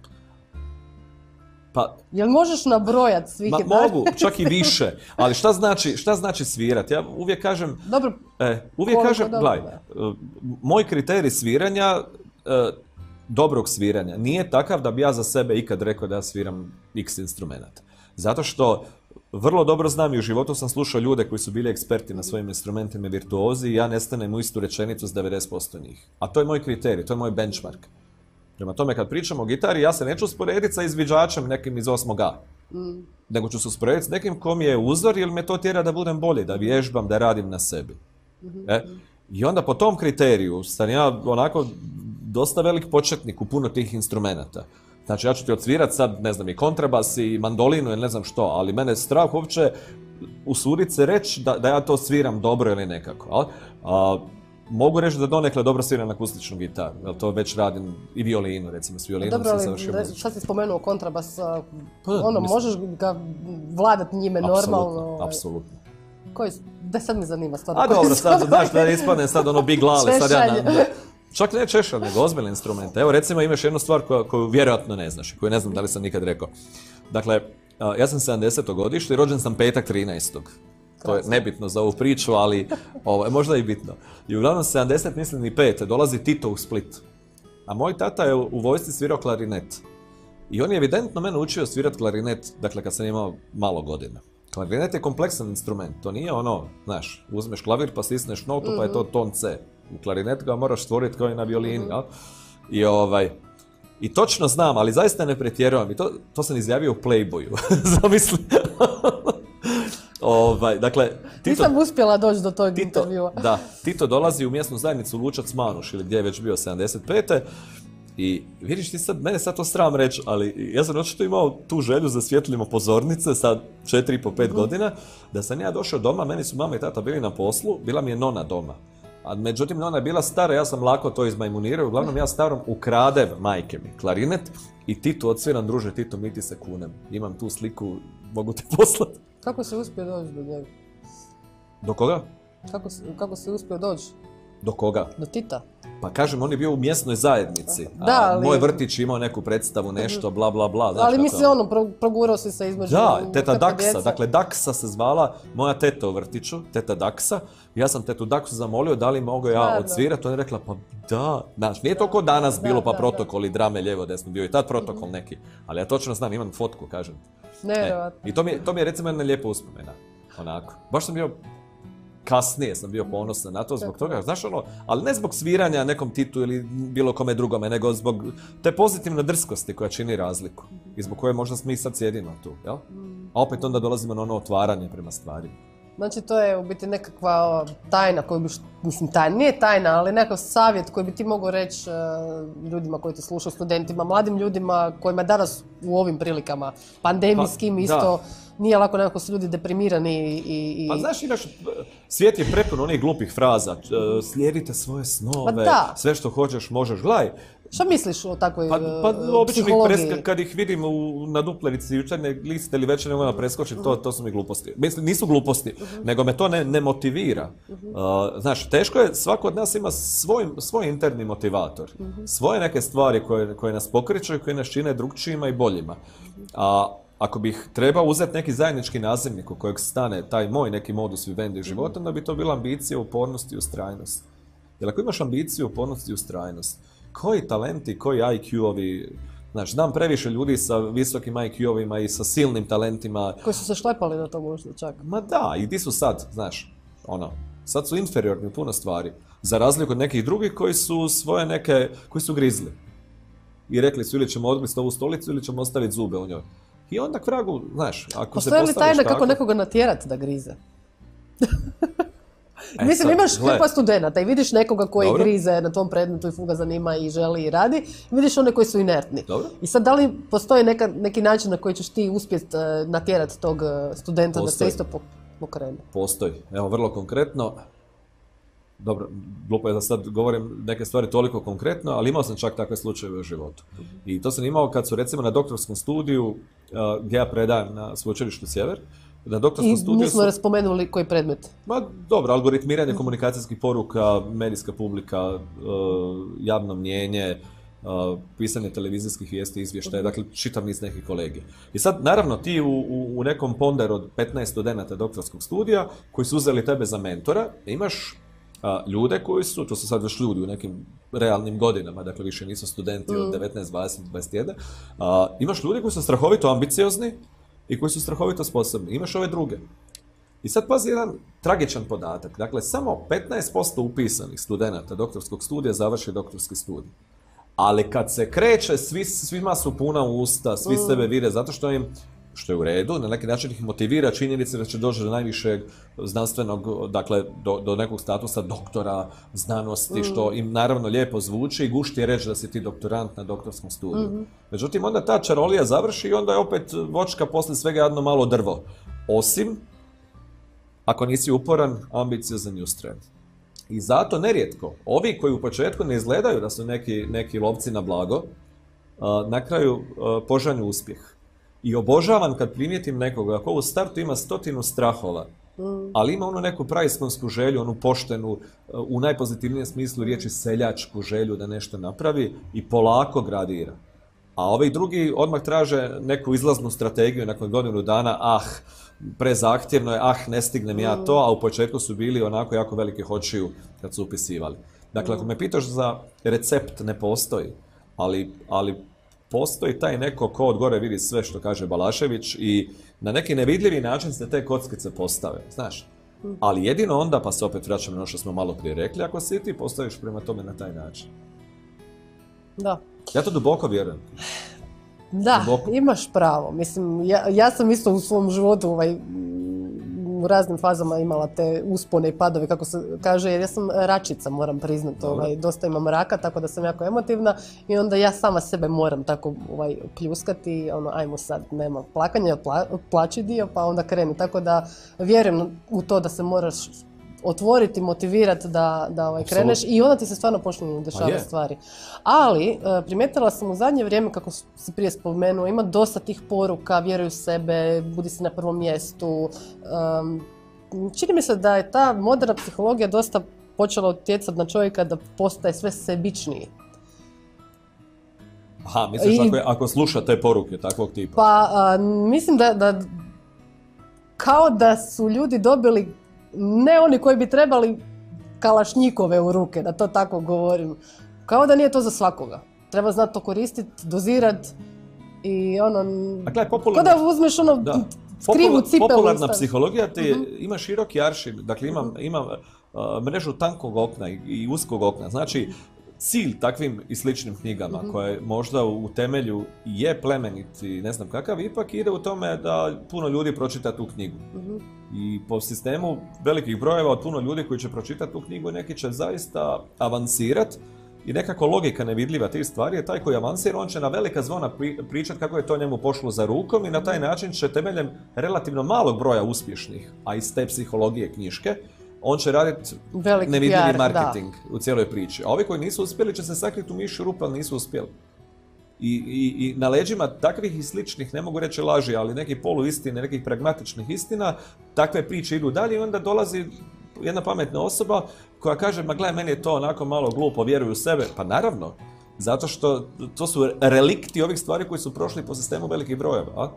Pa, jel možeš nabrojati svih 11? Mogu, čak i više. Ali šta znači svirati? Ja uvijek kažem... Dobro. Gledaj, moj kriterij sviranja... dobrog sviranja nije takav da bi ja za sebe ikad rekao da ja sviram x instrumenta. Zato što vrlo dobro znam i u životu sam slušao ljude koji su bili eksperti na svojim instrumentima i virtuozi i ja nestanem u istu rečenicu s 90% njih. A to je moj kriterij, to je moj benchmark. Prema tome kad pričamo o gitari, ja se neću usporediti sa izviđačem nekim iz 8A. Nego ću se usporediti s nekim ko mi je uzor jer me to tjera da budem bolji, da vježbam, da radim na sebi. I onda po tom kriteriju sam ja onako dosta velik početnik u puno tih instrumenata. Znači ja ću ti odsvirat sad, ne znam, i kontrabas i mandolinu ili ne znam što, ali mene je strah uopće usudit se reći da ja to sviram dobro ili nekako. Mogu reći da donekle dobro sviram akustičnu gitaru, jer to već radim i violinu, recimo, s violinom sam završio muziku. Dobro, šta si spomenuo kontrabas, možeš ga vladat njime normalno? Apsolutno. Da sad me zanima stvarno. A dobro, sad znaš da ispadne sad ono big lale, sad ja čak ne češan, nego ozbiljne instrumente. Evo recimo imaš jednu stvar koju vjerojatno ne znaš, koju ne znam da li sam nikad rekao. Dakle, ja sam 70. godište i rođen sam petak 13. To je nebitno za ovu priču, ali možda i bitno. I uglavnom 70, mislim i 5. dolazi Tito u Split. A moj tata je u vojsci svirao klarinet. I on je evidentno mene učio svirati klarinet, dakle kad sam imao malo godina. Klarinet je kompleksan instrument, to nije ono, znaš, uzmeš klavir pa stisneš notu pa je to ton C. U klarinet ga moraš stvoriti kao i na violini, I točno znam, ali zaista ne pretjeravam. I to sam izjavio u Playboyu. Zamisli. Dakle, nisam uspjela doći do tog intervjua. Da, Tito dolazi u mjesnu zajednicu Lučac Manuš, ili gdje je već bio 75. I vidiš ti sad, mene sad to sram reći, ali ja sam očito imao tu želju za svjetlimo pozornice, sad 4,5-5 godina, da sam ja došao doma, meni su mama i tata bili na poslu, bila mi je nona doma. A međutim, nona je bila stara, ja sam lako to izmajmunirao, uglavnom ja starom ukradem majke mi klarinet i Tito odsviram, druže Tito, mi ti se kunem. Imam tu sliku, mogu ti poslati. Kako si uspio doći do njega? Do koga? Kako si uspio doći? Do koga? Do Tita. Pa kažem, on je bio u mjesnoj zajednici. Da, ali... Moj vrtić imao neku predstavu, nešto, bla, bla, bla. Znaš, ali mislim, progurao si se između... Da, teta Daksa. Dakle, Daksa se zvala moja teta u vrtiću, teta Daksa. Ja sam tetu Daksu zamolio da li mogu ja odsvirati. Ona je rekla, pa da. Znaš, nije to ko danas bilo, pa protokol i drame lijevo, desno. Bio i tad protokol neki. Ali ja točno znam, imam fotku, kažem. Nevjerojatno. I to mi je recimo jedna lijepa uspomena. Onako. Baš sam bio... Kasnije sam bio ponosan na to zbog toga, znaš ono, ali ne zbog sviranja nekom Titu ili bilo kome drugome, nego zbog te pozitivne drskosti koja čini razliku i zbog koje možda mi sad sjedimo tu, jel? A opet onda dolazimo na ono otvaranje prema stvarima. Znači to je u biti nekakva tajna koju bi, mislim tajna, nije tajna, ali nekakav savjet koji bi ti mogao reći ljudima koji te slušaju, studentima, mladim ljudima kojima danas u ovim prilikama pandemijskim isto nije lako, nekako su ljudi deprimirani i... Pa znaš, svijet je prepun onih glupih fraza, slijedite svoje snove, sve što hoćeš možeš, gledaj. Šta misliš o takvoj psihologiji? Kad ih vidim na duplerici jučerne liste ili večerne ona preskoči, to su mi gluposti. Mislim, nisu gluposti, nego me to ne motivira. Znaš, teško je, svako od nas ima svoj interni motivator. Svoje neke stvari koje nas pokreću i koje nas čine drugčijima i boljima. A ako bih trebao uzeti neki zajednički nazivnik u kojeg stane taj moj neki modus vivendi života, onda bi to bila ambicija, upornost i ustrajnost. Jer ako imaš ambiciju, upornost i ustrajnost, koji talenti, koji IQ-ovi, znaš, znam previše ljudi sa visokim IQ-ovima i sa silnim talentima. Koji su se šlepali na to možda čak. Ma da, i di su sad, znaš, sad su inferiorni u puno stvari. Za razliku od nekih drugih koji su koji su grizli. I rekli su ili ćemo odgristi ovu stolicu ili ćemo ostaviti zube u njoj. I onda k vragu, znaš, ako se postaviš tako... Postoji li tajna kako nekoga natjerati da grize? Mislim, imaš hrpa studenata i vidiš nekoga koji grize na tom predmetu i fuga zanima i želi i radi, i vidiš one koji su inertni. Dobro. I sad, da li postoji neki način na koji ćeš ti uspjeti natjerati tog studenta da se isto pokrene? Postoji. Evo, vrlo konkretno. Dobro, glupo je da sad govorim neke stvari toliko konkretno, ali imao sam čak takve slučajeve u životu. I to sam imao kad su recimo na doktorskom studiju, gdje ja predajem na Sveučilištu Sjever, na doktorskom studiju nismo spomenuli koji predmet. Ma dobro, algoritmiranje komunikacijskih poruka, medijska publika, javno mnijenje, pisanje televizijskih vijesti, izvještaja, dakle čitav niz nekih kolegija. I sad, naravno, ti u nekom ponderu od 15 studenata doktorskog studija koji su uzeli tebe za mentora, imaš ljude koji su, to su sad već ljudi u nekim realnim godinama, dakle više nisu studenti od 19, 20, 21, imaš ljude koji su strahovito ambiciozni i koji su strahovito sposobni. Imaš ove druge. I sad pazi jedan tragičan podatak. Dakle, samo 15% upisanih studenata doktorskog studija završi doktorski studij. Ali kad se kreće, svima su puna usta, svi sebe vide, zato što im, što je u redu, na neki način ih motivira činjenica da će doći do najvišeg znanstvenog, dakle, do nekog statusa doktora znanosti, što im naravno lijepo zvuči i gušti je reći da si ti doktorant na doktorskom studiju. Međutim, onda ta čarolija završi i onda je opet voćka poslije svega jedno malo drvo. Osim, ako nisi uporan, ambiciozan i ustrajan. I zato nerijetko, ovi koji u početku ne izgledaju da su neki lovci na blago, na kraju požanju uspjeh. I obožavam kad primijetim nekoga ko u startu ima 100 strahova, ali ima onu neku praiskonsku želju, onu poštenu, u najpozitivnijem smislu riječi seljačku želju da nešto napravi i polako gradira. A ovi drugi odmah traže neku izlaznu strategiju nakon godinu dana, prezahtjevno je, ne stignem ja to, a u početku su bili onako jako velike hoćiju kad su upisivali. Dakle, ako me pitaš za recept, ne postoji, ali postoji taj neko ko od gore vidi sve što kaže Balašević i na neki nevidljivi način se te kockice postave, znaš. Ali jedino onda, pa se opet vraćamo na ono što smo malo prije rekli, ako si ti postaviš prema tome na taj način. Da. Ja to duboko vjerujem. Da, imaš pravo. Mislim, ja sam isto u svom životu u raznim fazama imala te uspone i padove, kako se kaže, jer ja sam račica, moram priznati, dosta imam raka, tako da sam jako emotivna i onda ja sama sebe moram tako pljuskati, ajmo sad, nema plakanja, plaći dio, pa onda kreni, tako da vjerujem u to da se moraš otvoriti, motivirati da kreneš i onda ti se stvarno počnu dešavati stvari. Ali, primijetila sam u zadnje vrijeme, kako si prije spomenuo, ima dosta tih poruka, vjeruj u sebe, budi si na prvom mjestu. Čini mi se da je ta moderna psihologija dosta počela utjecati na čovjeka da postaje sve sebičniji. Aha, misliš ako sluša te poruke takvog tipa? Pa, mislim da kao da su ljudi dobili, ne oni koji bi trebali, kalašnjikove u ruke, da to tako govorim. Kao da nije to za svakoga. Treba znati to koristiti, dozirati i kao da uzmeš krivu cipelu. Popularna psihologija te ima široki aršin, dakle ima mrežu tankog okna i uskog okna. Znači, cilj takvim i sličnim knjigama, koje možda u temelju je plemenit i ne znam kakav, ipak ide u tome da puno ljudi pročita tu knjigu. I po sistemu velikih brojeva od puno ljudi koji će pročitati tu knjigu, neki će zaista avansirati i nekako logika nevidljiva tih stvari je taj koji avansira, on će na velika zvona pričati kako je to njemu pošlo za rukom i na taj način će temeljem relativno malog broja uspješnih, a iz te psihologije knjiške, on će raditi nevidljivi marketing u cijeloj priči. A ovi koji nisu uspjeli će se sakriti u mišju rupu, ali nisu uspjeli. I na leđima takvih i sličnih, ne mogu reći laži, ali nekih poluistine, nekih pragmatičnih istina, takve priče idu dalje i onda dolazi jedna pametna osoba koja kaže, ma gledaj, meni je to onako malo glupo, vjeruj u sebe. Pa naravno, zato što to su relikti ovih stvari koji su prošli po sistemu velikih brojeva. A?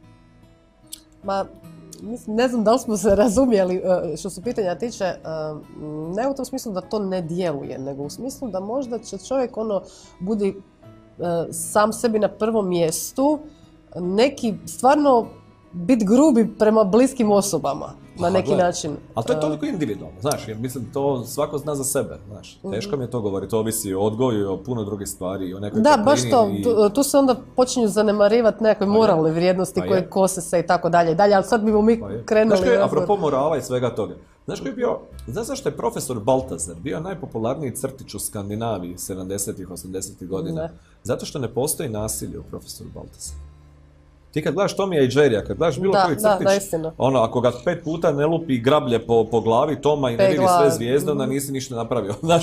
Ma, mislim, ne znam da li smo se razumjeli što se pitanja tiče, ne u tom smislu da to ne djeluje, nego u smislu da možda će čovjek budi sam sebi na prvom mjestu, neki stvarno biti grubi prema bliskim osobama na neki način. Ali to je toliko individualno, znaš, jer mislim to svako zna za sebe, znaš, teško mi je to govoriti, to ovisi o odgoju i o puno drugih stvari, o nekoj da, baš to, tu se onda počinju zanemarivati nekakve moralne vrijednosti koje kose se i tako dalje, ali sad bi mi krenuli. Znaš koji je, apropo morala i svega toga, znaš koji je bio, znaš zašto je profesor Baltazar bio najpopularniji crtić u Skandinaviji 70-ih, 80-ih godina? Ne. Zato što ne postoji nasilje u profesoru Baltazaru. Ti kad gledaš Tomija i Jerrya, kad gledaš bilo koji crtić, ako ga 5 puta ne lupi grablje po glavi Toma i ne vidi sve zvijezde, onda nisi ništa napravio. Znaš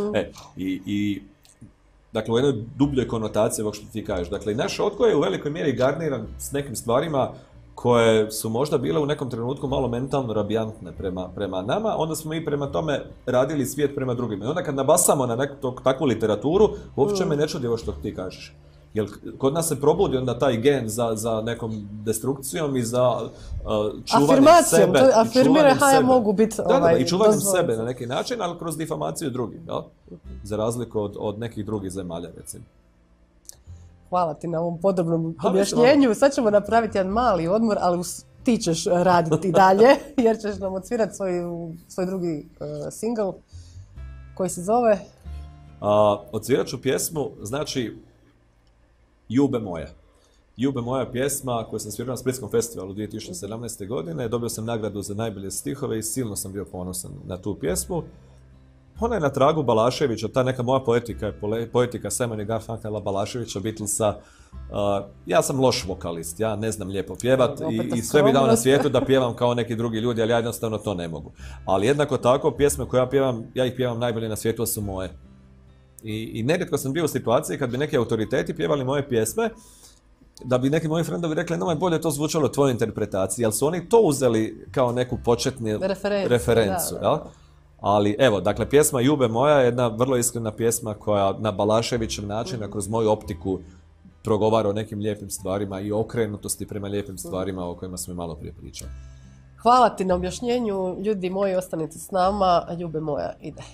dakle, u jednoj dubljoj konotaciji ovog što ti kažeš. Dakle, naš odgoj je u velikoj mjeri garniran s nekim stvarima koje su možda bile u nekom trenutku malo mentalno rabijantne prema nama, onda smo i prema tome radili svijet prema drugima. I onda kad nabasamo na takvu literaturu, uopće me ne čudi ovo što ti kažeš. Jer kod nas se probudi onda taj gen za nekom destrukcijom i za čuvanjem sebe. Afirmiraj, ja mogu biti i čuvanjem sebe na neki način, ali kroz difamaciju drugih, za razliku od nekih drugih zemalja, recimo. Hvala ti na ovom podrobnom objašnjenju. Sad ćemo napraviti jedan mali odmor, ali ti ćeš raditi dalje, jer ćeš nam odsvirati svoj drugi single, koji se zove? Odsvirat ću pjesmu, znači Ljube moja. Ljube moja pjesma koju sam svirao na Splitskom festivalu 2017. godine. Dobio sam nagradu za najbolje stihove i silno sam bio ponosan na tu pjesmu. Ona je na tragu Balaševića, ta neka moja poetika je poetika Simon i Garfunkela, Balaševića, Beatlesa. Ja sam loš vokalist, ja ne znam lijepo pjevat i sve bi dao na svijetu da pjevam kao neki drugi ljudi, ali ja jednostavno to ne mogu. Ali jednako tako, pjesme koje ja ih pjevam najbolje na svijetu su moje. I nerijetko sam bio u situaciji kad bi neki autoriteti pjevali moje pjesme, da bi neki moji frendovi rekli, no, bolje to zvučalo u tvojoj interpretaciji, jer su oni to uzeli kao neku početnu referencu. Da. Ali evo, dakle, pjesma Ljube moja je jedna vrlo iskrena pjesma koja na Balaševićev način, kroz moju optiku, progovara o nekim lijepim stvarima i okrenutosti prema lijepim stvarima o kojima smo malo prije pričali. Hvala ti na objašnjenju, ljudi moji, ostanite s nama, Ljube moja ide.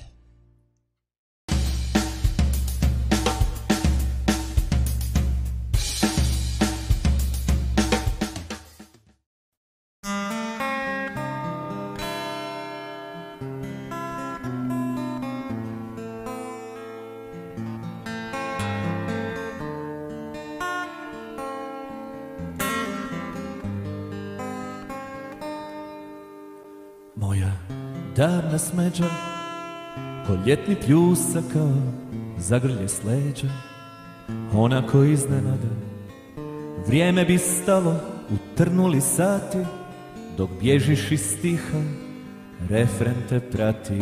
davna smeđa, ko ljetni pljusak kao zagrlje s leđa, onako iznenada. Vrijeme bi stalo, utrnuli sati, dok bježiš iz stiha, refren te prati.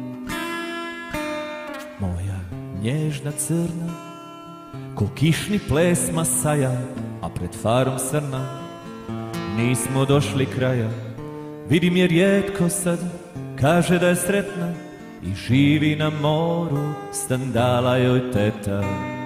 Moja nježna crna, ko kišni ples masaja, a pred farom srna, nismo došli kraja. Vidim je rijetko sad, kaže da je sretna i živi na moru, standala joj teta.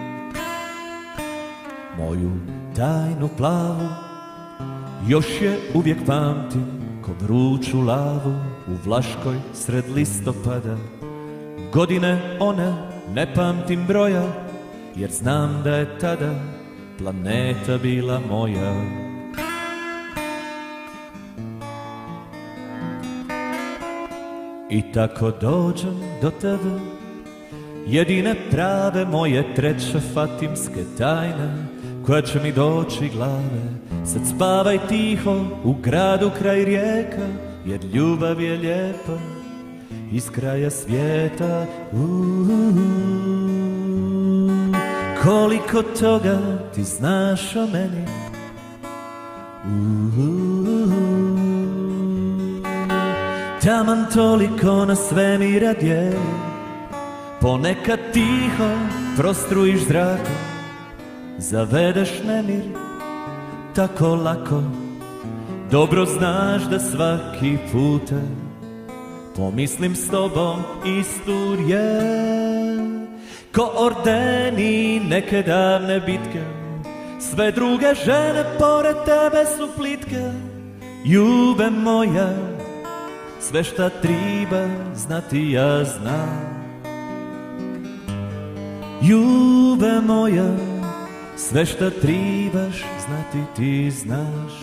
Moju tajnu plavu još je uvijek pamtim, ko vruću lavu u Vlaškoj sred listopada. Godine one ne pamtim broja, jer znam da je tada planeta bila moja. I tako dođem do tebe, jedine prave moje treće fatimske tajne, koja će mi doći glave. Sad spavaj tiho u gradu kraj rijeka, jer ljubav je lijepa iz kraja svijeta. Koliko toga ti znaš o meni, taman toliko na svemira dijeli. Ponekad tiho prostrujiš zrakom, zavedeš nemir tako lako. Dobro znaš da svaki puta pomislim s tobom istu riječ. Ko ordeni neke davne bitke, sve druge žene pored tebe su plitke. Ljube moja, sve šta triba znati ja znam. Ljube moja, sve šta tribaš znati ti znaš.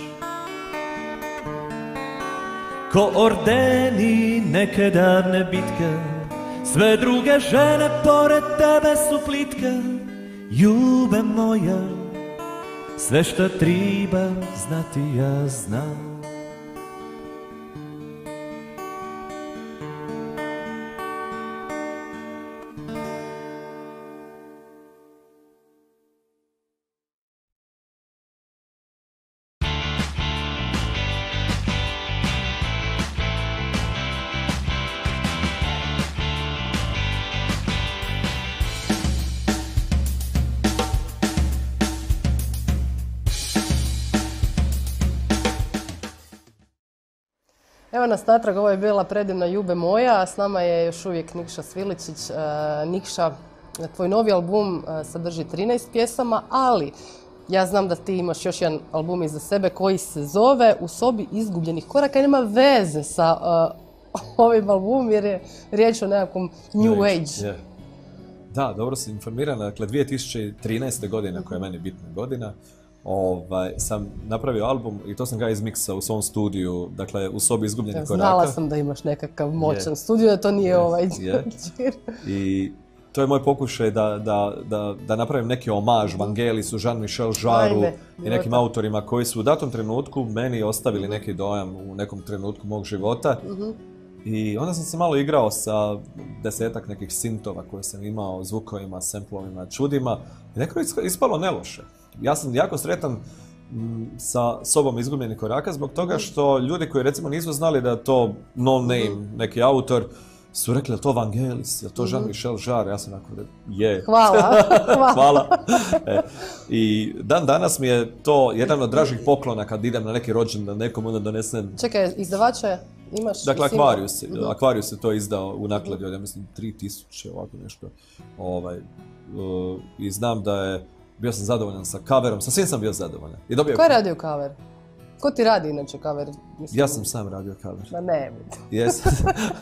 Ko ordeni neke davne bitke, sve druge žene pored tebe su plitke. Ljube moja, sve šta triba znati ja znam. Evo nas natrag, ovo je bila predivna Ljube moja, a s nama je još uvijek Nikša Sviličić. Nikša, tvoj novi album sadrži 13 pjesama, ali ja znam da ti imaš još jedan album iza sebe koji se zove U sobi izgubljenih koraka i nema veze sa ovim albumom jer je riječ o nekakvom New Age. Yeah. Da, dobro si informirana. Dakle, 2013. godina, koja je meni bitna godina, sam napravio album i to sam ga izmiksao u svom studiju, dakle u sobi izgubljenih koraka. Znala sam da imaš nekakav moćan studio, da to nije ovaj džir. I to je moj pokušaj da napravim neki omaž Vangelisu, Jean-Michel Jarru i nekim autorima koji su u datom trenutku meni ostavili neki dojam u nekom trenutku mog života. I onda sam se malo igrao sa 10-ak nekih sintova koje sam imao, zvukovima, samplovima, čudima i nekako ispalo neloše. Ja sam jako sretan sa sobom izgubljenih koraka zbog toga što ljudi koji recimo nisu znali da je to no name, neki autor, su rekli, je to Vangelis, je to Jean-Michel Jarre, ja sam onako, je. Hvala. Hvala. I dan danas mi je to jedan od dražih poklona kad idem na neki rođendan, nekom onda donesem. Čekaj, izdavača imaš? Dakle, Aquarius je to izdao u nakladi od, ja mislim, 3000, ovako nešto. I znam da je, bio sam zadovoljan sa coverom, sa svim sam bio zadovoljan. Ko je radio cover? Ko ti radi inače cover? Ja sam sam radio cover. Ma ne. Jesam.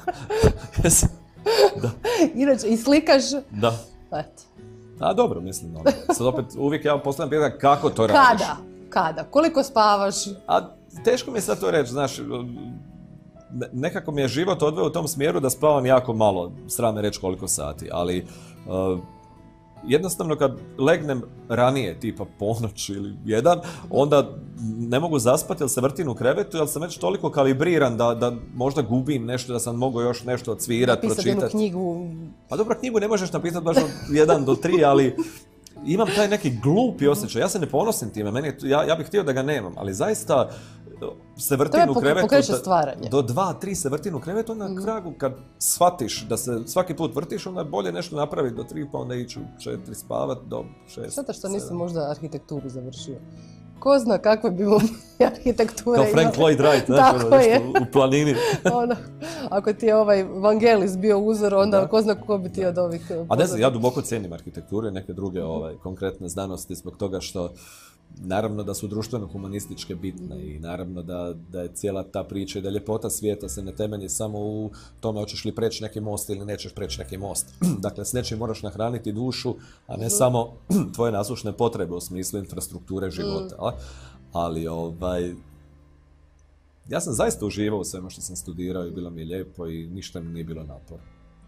Da. Inače, i slikaš? Da. Eto. A dobro, mislim. Sad opet uvijek ja postavljam pitanje kako to radiš. Kada? Koliko spavaš? A teško mi je sad to reći, znaš, nekako mi je život odveo u tom smjeru da spavam jako malo, sram me reći koliko sati, ali jednostavno kad legnem ranije, tipa ponoć ili jedan, onda ne mogu zaspati jer se vrtim u krevetu, jer sam već toliko kalibriran da možda gubim nešto, da sam mogao još nešto odsvirat, pročitati. Napisati jednu knjigu. Pa dobro, knjigu ne možeš napisati baš od 1 do 3, ali imam taj neki glupi osjećaj. Ja se ne ponosim time, ja bih htio da ga nemam, ali zaista se vrtim u krevetu do 2-3 se vrtim u krevetu, onda na kragu kad shvatiš da se svaki put vrtiš, onda je bolje nešto napraviti do 3, pa onda ići u 4 spavat do 6. Zato što nisi možda arhitekturu završio. Ko zna kakve bi mu arhitekture imali. Kao Frank Lloyd Wright, znaš, nešto u planini. Ako ti je Vangelis bio uzor, onda ko zna ko bi ti od ovih... A ne znam, ja duboko cijenim arhitekturu i neke druge konkretne znanosti zbog toga što naravno da su društveno-humanističke bitne i naravno da je cijela ta priča i da ljepota svijeta se ne temelji samo u tome hoćeš li preći neki most ili nećeš preći neki most. Dakle, s nečim moraš nahraniti dušu, a ne samo tvoje nasušne potrebe u smislu infrastrukture života. Ali ja sam zaista uživao u svemu što sam studirao i bilo mi je lijepo i ništa mi nije bilo naporno.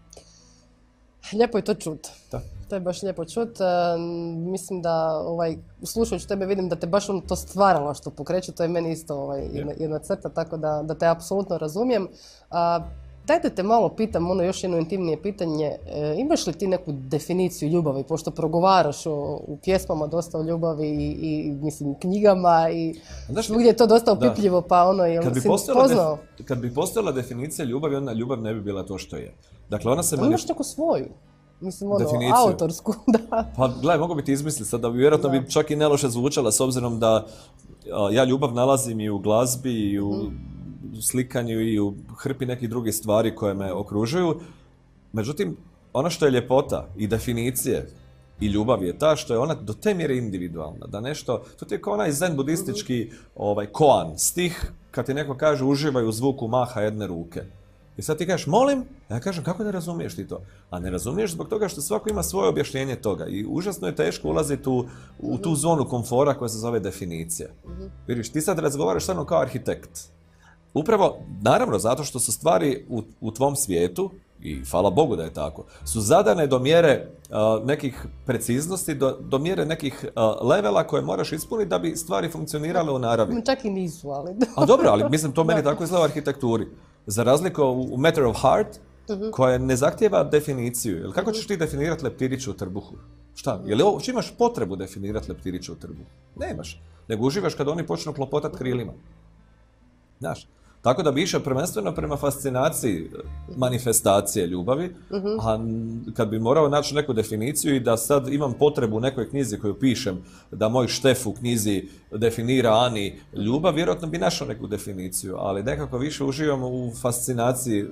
Lijepo je to čut. Da. To je baš lijepo čut. Mislim da slušajući tebe vidim da te baš to stvaralo što pokreće. To je meni isto jedna crta, tako da te apsolutno razumijem. Dajte te malo pitam, još jedno intimnije pitanje. Imaš li ti neku definiciju ljubavi, pošto progovaraš u pjesmama dosta o ljubavi i mislim knjigama i svugdje je to dosta opipljivo, pa jel si poznao? Kad bi postojala definicija ljubavi, onda ljubav ne bi bila to što je. Dakle, ona se... Imaš neku svoju? Mislim, autorsku, da. Pa, gledaj, mogu bi ti izmisliti sad, da bi vjerojatno bi čak i neloše zvučala, s obzirom da ja ljubav nalazim i u glazbi, i u slikanju, i u hrpi nekih drugih stvari koje me okružuju. Međutim, ono što je ljepota i definicije i ljubav je ta što je ona do te mjere individualna, da nešto, to ti je kao onaj zen budistički koan, stih, kad ti neko kaže uživaj u zvuku maha jedne ruke. I sad ti kažeš, molim, ja kažem, kako ne razumiješ ti to? A ne razumiješ zbog toga što svako ima svoje objašnjenje toga i užasno je teško ulaziti u tu zonu komfora koja se zove definicija. Vidiš, ti sad razgovaraš samo kao arhitekt. Upravo, naravno, zato što su stvari u tvom svijetu, i hvala Bogu da je tako, su zadane do mjere nekih preciznosti, do mjere nekih levela koje moraš ispuniti da bi stvari funkcionirale u naravi. Čak i nisu, ali... A dobro, ali mislim, to meni tako izgleda u arhitekturi. Za razliku u Matter of Heart, koja ne zahtijeva definiciju. Jel kako ćeš ti definirati leptirića u trbuhu? Šta? Jel imaš potrebu definirati leptirića u trbuhu? Nemaš. Nego uživaš kad oni počnu klopotati krilima. Znaš? Tako da bi išao prvenstveno prema fascinaciji manifestacije ljubavi, a kad bi morao naći neku definiciju i da sad imam potrebu u nekoj knjizi koju pišem, da moj Štef u knjizi definira Ani ljubav, vjerojatno bi našao neku definiciju, ali nekako više uživam u fascinaciji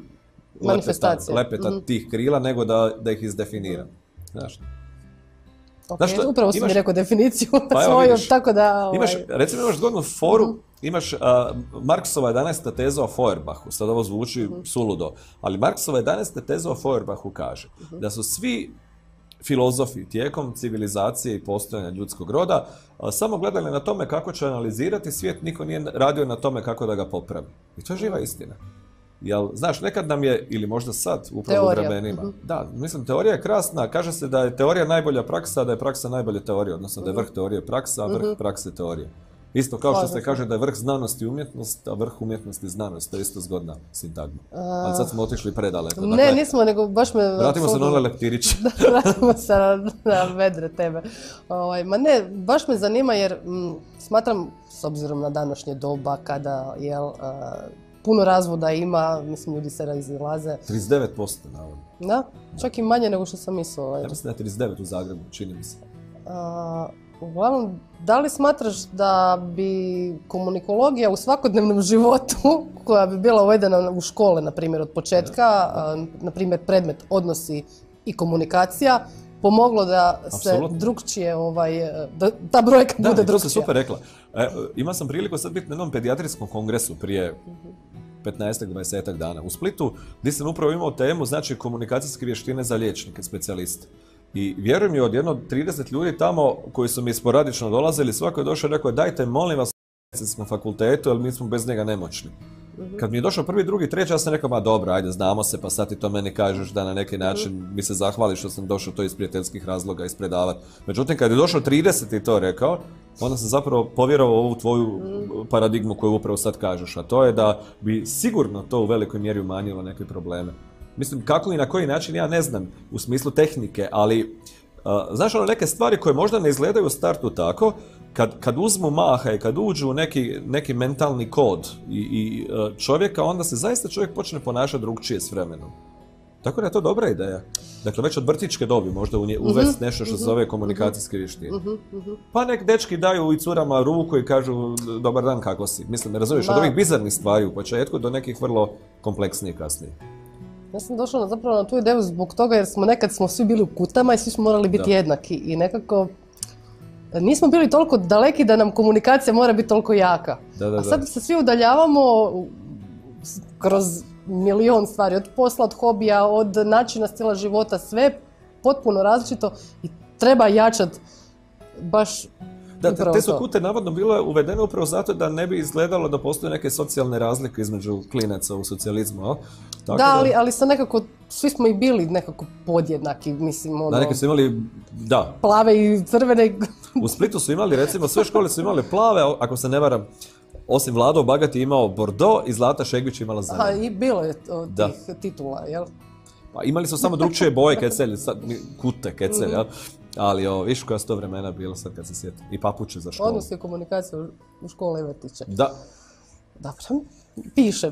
lepeta tih krila nego da ih izdefiniram. Znaš? Upravo si mi rekao definiciju svoju, tako da... Recimo imaš zgodnu foru, imaš Marksova 11. teza o Feuerbachu, sad ovo zvuči suludo, ali Marksova 11. teza o Feuerbachu kaže da su svi filozofi tijekom civilizacije i postojanja ljudskog roda samo gledali na tome kako će analizirati svijet, niko nije radio na tome kako da ga popravi. I to je živa istina. Jel, znaš, nekad nam je, ili možda sad, upravo u vremenima. Da, mislim, teorija je krasna. Kaže se da je teorija najbolja praksa, a da je praksa najbolja teorija, odnosno da je vrh teorije praksa, a vrh prakse teorije. Isto kao što se kaže da je vrh znanosti umjetnost, a vrh umjetnosti znanost. To je isto zgodna sintagma. Ali sad smo otišli predaleko. Dakle, ne, nismo, nego baš me... Vratimo se na one leptiriće. Vratimo se na vedre tebe. Ma ne, baš me zanima jer smatram, s obzirom na današnje doba, kada puno razvoda ima, mislim, ljudi se razilaze. 39%, navodno. Da? Čak i manje nego što sam mislila. Ja mislim da je 39 u Zagrebu, čini mi se. Uglavnom, da li smatraš da bi komunikologija u svakodnevnom životu, koja bi bila uvedena u škole, na primjer, od početka, na primjer, predmet odnosi i komunikacija, pomoglo da se drugčije, da ta brojka bude drugčija? Da, to si super rekla. Imao sam priliku sad biti na jednom pedijatrijskom kongresu prije 15-20 dana u Splitu, gdje sam upravo imao temu, znači, komunikacijske vještine za liječnike, specijaliste. I vjerujem mi, od jedno 30 ljudi tamo koji su mi sporadično dolazili, svako je došao i rekao, dajte molim vas na medicinskom fakultetu, jer mi smo bez njega nemoćni. Kad mi je došao prvi, drugi, treći, ja sam rekao, ma dobro, ajde, znamo se, pa sad ti to meni kažeš da na neki način mi se zahvališ što sam došao to iz prijateljskih razloga ispredavati. Međutim, kad je došao 30 i to rekao, onda sam zapravo povjerovao ovu tvoju paradigmu koju upravo sad kažeš, a to je da bi sigurno to u velikoj mjeri umanjilo neke probleme. Mislim, kako i na koji način, ja ne znam, u smislu tehnike, ali znaš ono, neke stvari koje možda ne izgledaju u startu tako, kad uzmu maha i kad uđu u neki mentalni kod i čovjeka, onda se zaista čovjek počne ponašati drugčije s vremenom. Tako da je to dobra ideja. Dakle, već od vrtićke dobi možda uvesti nešto što se zove komunikacijske vještine. Pa nek dečki daju i curama ruku i kažu dobar dan, kako si. Mislim, ne razumiješ, od ovih bizarnih stvari u početku do nekih vrlo kompleksnijih kasnije. Ja sam došla zapravo na tu ideju zbog toga jer nekad smo svi bili u kutama i svi smo morali biti jednaki i nekako nismo bili toliko daleki da nam komunikacija mora biti toliko jaka. A sad se svi udaljavamo kroz milion stvari, od posla, od hobija, od načina stila života, sve potpuno različito i treba jačati baš Da, te su kute navodno bile uvedene upravo zato da ne bi izgledalo da postoje neke socijalne razlike između klinaca u socijalizmu. Ali sa nekako, svi smo i bili nekako podjednaki, mislim, Da, neki su imali, da. Plave i crvene. U Splitu su imali, recimo, sve škole su imale plave, ako se ne varam, osim Vlado Bagati imao Bordeaux i Zlata Šegvić imala zeleno. Aha, i bilo je tih titula, jel? Pa imali su samo drugčije boje kecelj, kute kecelj, jel? Ali viš koja su to vremena bilo sad kad se sjetim. I papuče za školu. Odnos je komunikacija u škole i vrtiće. Da. Dobro, pišem.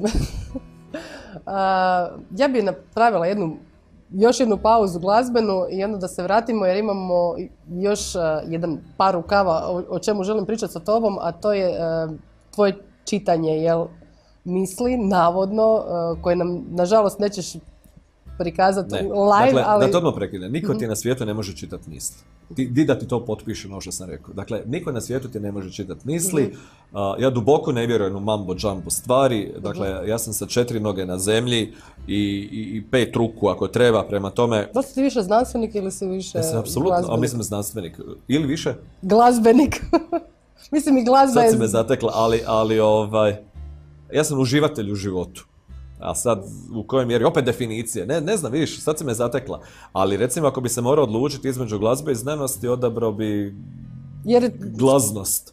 Ja bih napravila još jednu pauzu glazbenu i onda da se vratimo jer imamo još jedan par rukava o čemu želim pričati sa tobom, a to je tvoje čitanje, misli, navodno, koje nam, nažalost, nećeš prikazati live, dakle, ali... Da to odmah prekine, niko ti na svijetu ne može čitati misli. Di da ti to potpiše, ono što sam rekao. Dakle, niko na svijetu ti ne može čitati misli. Ja duboko ne vjerujem u mambo jumbo stvari. Dakle, ja sam sa 4 noge na zemlji i 5 ruku ako treba, prema tome... Da li si ti više znanstvenik ili si više apsolutno, glazbenik? Mislim znanstvenik. Ili više? Glazbenik. Mislim i glazba je... Sad si me zatekla, ali ja sam uživatelj u životu. A sad, u kojoj mjeri, opet definicije, ne znam, vidiš, sad si me zatekla. Ali recimo, ako bi se morao odlučiti između glazbe i znanosti, odabrao bi glaznost.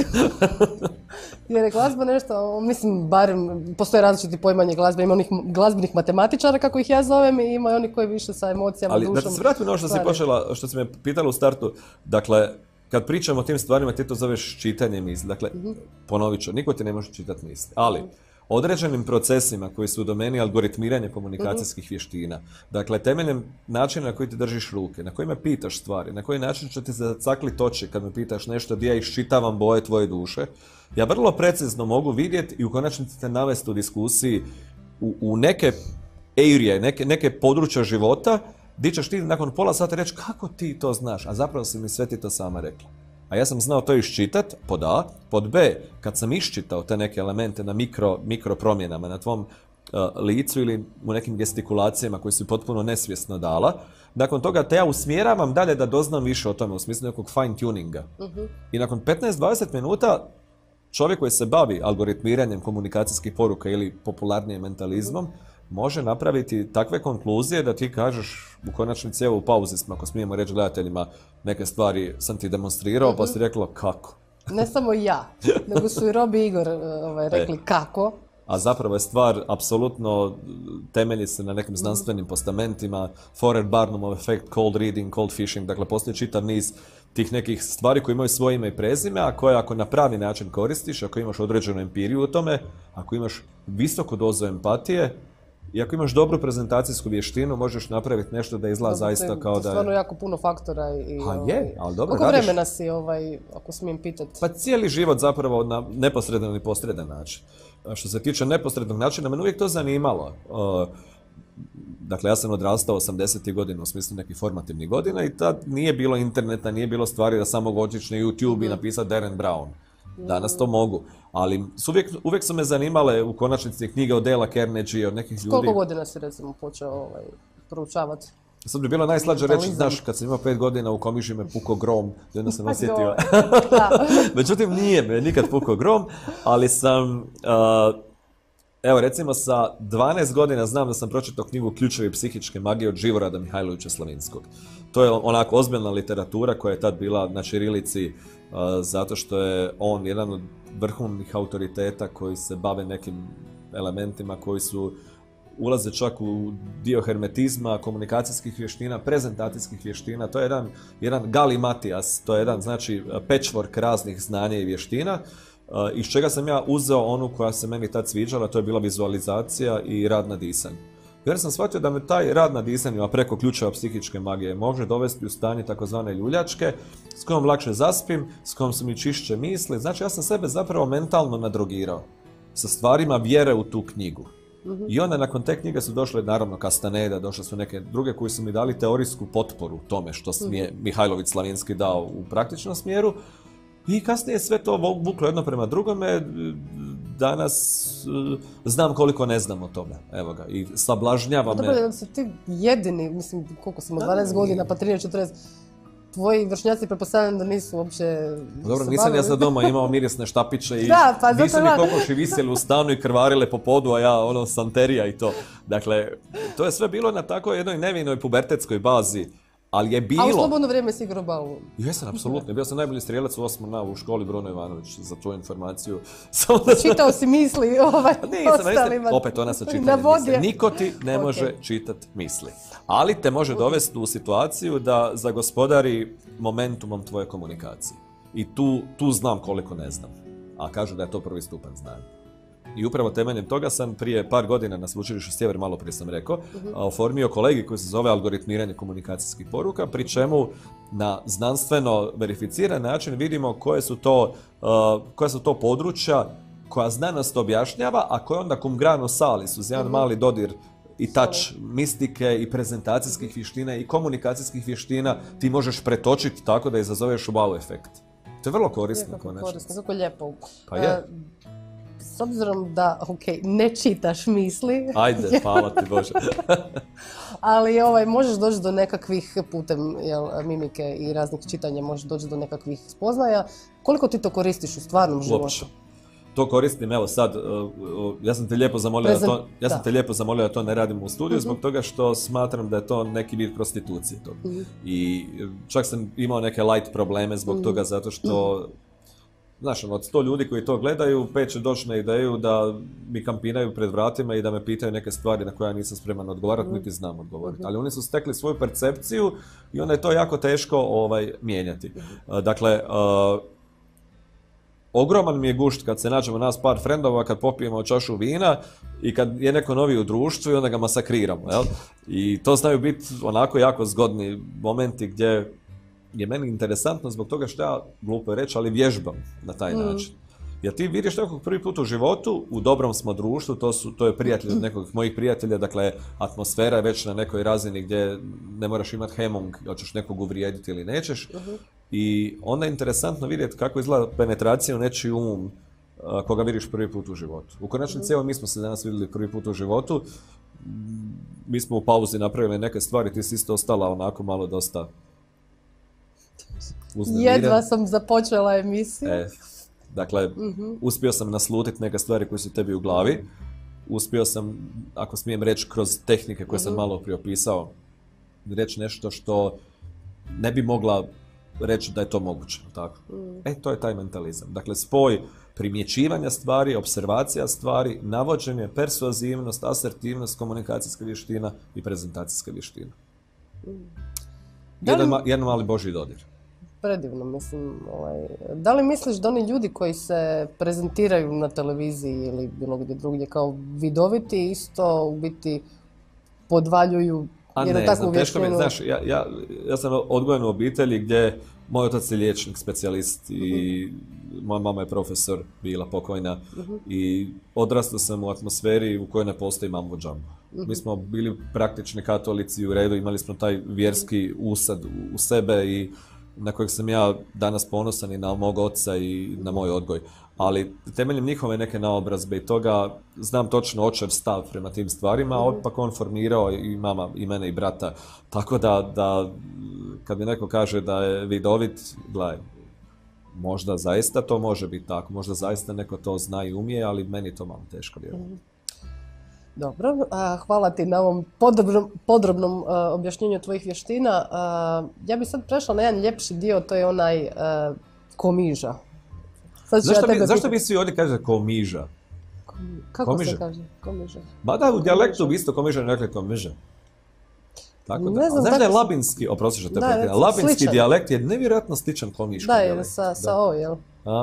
Jer je glazba nešto, mislim, barem postoje različiti pojmanje glazbe, ima onih glazbenih matematičara, kako ih ja zovem, i ima oni koji više sa emocijama, dušom. Ali da se vratim na ono što si počela, što si me pitala u startu, dakle, kad pričamo o tim stvarima, ti to zoveš čitanje misli. Dakle, ponovit ću, niko ti ne može čitati misli, ali određenim procesima koji su u domeni algoritmiranja komunikacijskih vještina, dakle, temeljem načina na koji ti držiš ruke, na koji me pitaš stvari, na koji način će ti zacaklit oči kad me pitaš nešto gdje ja iščitavam boje tvoje duše, ja vrlo precizno mogu vidjeti i u konačnici te navesti u diskusiji u neke area, neke područja života, gdje ćeš ti nakon pola sata reći kako ti to znaš, a zapravo si mi sve ti to sama rekla. A ja sam znao to iščitat, pod A, pod B, kad sam iščitao te neke elemente na mikro promjenama na tvom licu ili u nekim gestikulacijama koje si potpuno nesvjesno dala, nakon toga te ja usmjeravam dalje da doznam više o tome u smislu nekog fine tuninga. I nakon 15-20 minuta čovjek koji se bavi algoritmiranjem komunikacijskih poruka ili popularnijim mentalizmom može napraviti takve konkluzije da ti kažeš, u konačnici, evo u pauzi smo, ako smijemo reći gledateljima, neke stvari sam ti demonstrirao, pa si rekla kako. Ne samo ja, nego su i Robi i Igor rekli kako. A zapravo je stvar, apsolutno temelji se na nekim znanstvenim postamentima, Forer-Barnumov efekt, cold reading, cold fishing, dakle postoji čitav niz tih nekih stvari koje imaju svoje ime i prezime, a koje ako na pravi način koristiš, ako imaš određenu empiriju u tome, ako imaš visoku dozu empatije, i ako imaš dobru prezentacijsku vještinu, možeš napraviti nešto da izgleda zaista kao da je... To je stvarno jako puno faktora i... ali dobro, koliko vremena si, ako smijem pitati? Pa cijeli život zapravo na neposredan ili posredan način. Što se tiče neposrednog načina, mene uvijek to zanimalo. Dakle, ja sam odrastao 80. godina u smislu nekih formativnih godina i tad nije bilo interneta, nije bilo stvari da samo otići na YouTube i napisati Darren Brown. Danas to mogu, ali uvijek su me zanimale u konačnici knjige od Dale'a Carnegie, od nekih ljudi. Koliko godina si recimo počeo proučavati? Sad bi bilo najslađe reći, znaš, kad sam imao 5 godina u Komiži me pukao grom, i onda sam osjetio. Međutim, nije me nikad pukao grom, ali sam Evo, recimo sa 12 godina znam da sam pročitao knjigu Ključevi psihičke magije od Živorada Mihajlovića Slavinskog. To je onako ozbiljna literatura koja je tad bila na ćirilici, zato što je on jedan od vrhovnih autoriteta koji se bave nekim elementima koji su ulaze čak u dio hermetizma, komunikacijskih vještina, prezentacijskih vještina. To je jedan galimatijas, to je jedan, znači, patchwork raznih znanja i vještina, iz čega sam ja uzeo onu koja se meni tad sviđala, to je bila vizualizacija i rad na disanju. Jer sam shvatio da me taj rad na disanju, a preko ključeva psihičke magije, može dovesti u stanje takozvane ljuljačke, s kojom lakše zaspim, s kojom su mi čišće misli. Znači, ja sam sebe zapravo mentalno nadrogirao sa stvarima vjere u tu knjigu. I onda nakon te knjige su došle, naravno, Castaneda, došle su neke druge koji su mi dali teorijsku potporu tome što mi je Mihajlović Slavinski dao u praktičnom smjeru. I kasnije sve to vuklo jedno prema drugome. Danas znam koliko ne znam o tome. Evo ga, i sablažnjava me. Dobro, da su ti jedini, mislim, koliko sam, 12 godina, pa 13-40, tvoji vršnjaci pretpostavljam da nisu uopće... Dobro, nisam ja sad doma imao mirisne štapiće i pa nisu mi kokoši visjeli u stanu i krvarile po podu, a ja santerija i to. Dakle, to je sve bilo na tako jednoj nevinoj pubertetskoj bazi. Ali je bilo... A u slobodno vrijeme si igrao balon? Jesam, apsolutno. Bio sam najbolji strijelac u 8. u školi Bruno Ivanović, za tvoju informaciju. Čitao si misli ostalima. Opet ona se čitanje misli. Niko ti ne može čitati misli. Ali te može dovesti u situaciju da zagospodari momentumom tvoje komunikacije. I tu znam koliko ne znam. A kažu da je to prvi stupanj znanja. I upravo temeljem toga sam prije par godina na Sveučilištu Sjever, malo prije sam rekao, oformio kolegij koji se zove algoritmiranje komunikacijskih poruka, pri čemu na znanstveno verificiran način vidimo koja su to područja koja znanost objašnjava, a koje onda cum grano salis, uz jedan mali dodir i touch mistike i prezentacijskih vještina i komunikacijskih vještina ti možeš pretočiti tako da izazoveš wow efekt. To je vrlo korisno. Korisno, kako lijepo. Pa je. S obzirom da, ne čitaš misli. Ajde, hvala ti Bože. Ali možeš doći do nekakvih putem mimike i raznih čitanja, možeš doći do nekakvih spoznaja. Koliko ti to koristiš u stvarnom životu? To koristim, evo sad, ja sam te lijepo zamolio da to ne radimo u studiju zbog toga što smatram da je to neki vid prostitucije toga. I čak sam imao neke light probleme zbog toga zato što znaš, od 100 ljudi koji to gledaju, 5 će doći na ideju da mi kampiraju pred vratima i da me pitaju neke stvari na koje ja nisam spreman odgovarati, niti znam odgovoriti. Ali oni su stekli svoju percepciju i onda je to jako teško mijenjati. Dakle, ogroman mi je gušt kad se nađemo nas par frendova, kad popijemo čašu vina i kad je neko novi u društvu i onda ga masakriramo. Jel? I to znaju biti onako jako zgodni momenti gdje je meni interesantno zbog toga što ja, glupo je reći, ali vježbam na taj način. Jer ti vidiš nekog prvi put u životu, u dobrom smo društvu, to je prijatelj od nekog mojih prijatelja, dakle atmosfera je već na nekoj razini gdje ne moraš imati hemong, hoćeš nekog uvrijediti ili nećeš. I onda je interesantno vidjeti kako izgleda penetracija u nečiji um koga vidiš prvi put u životu. U konačnici, evo, mi smo se danas vidjeli prvi put u životu, mi smo u pauzi napravili neke stvari, ti si isto ostala onako malo dosta uznemiren. Jedva sam započela emisiju. Dakle, uspio sam naslutiti neke stvari koje su tebi u glavi. Uspio sam, ako smijem reći, kroz tehnike koje sam malo prije opisao, reći nešto što ne bi mogla reći da je to moguće. Tako? To je taj mentalizam. Dakle, spoj primjećivanja stvari, observacija stvari, navođenje, persuazivnost, asertivnost, komunikacijska vještina i prezentacijska vještina. Jedan mali Božji dodir. Predivno, mislim. Da li misliš da oni ljudi koji se prezentiraju na televiziji ili bilo gdje drugdje kao vidoviti isto u biti podvaljuju jednu takvu vještinu? Znaš, ja sam odgojen u obitelji gdje moj otac je liječnik, specijalist i moja mama je profesor, bila pokojna i odrastao sam u atmosferi u kojoj ne postoji mambo džambo. Mi smo bili praktični katolici u redu, imali smo taj vjerski usad u sebe i na kojeg sam ja danas ponosan i na mog oca i na moj odgoj. Ali temeljem njihove neke naobrazbe i toga znam točno očev stav prema tim stvarima, a opak on formirao i mama, i mene i brata. Tako da kad mi neko kaže da je vidovit, gledaj, možda zaista to može biti tako, možda zaista neko to zna i umije, ali meni to malo teško vjerujem. Dobro, hvala ti na ovom podrobnom objašnjenju tvojih vještina. Ja bih sad prešla na jedan ljepši dio, to je onaj komiža. Zašto bi svi ovdje kaže komiža? Kako se kaže? Komiža. Ba da, u dijalektu bi isto komiža ne rekli komiža. Tako da. Znaš da je labinski, oprosti što te prekidam, labinski dijalekt je nevjerojatno sličan komiškom dijalektu. Da, je sa o, jel?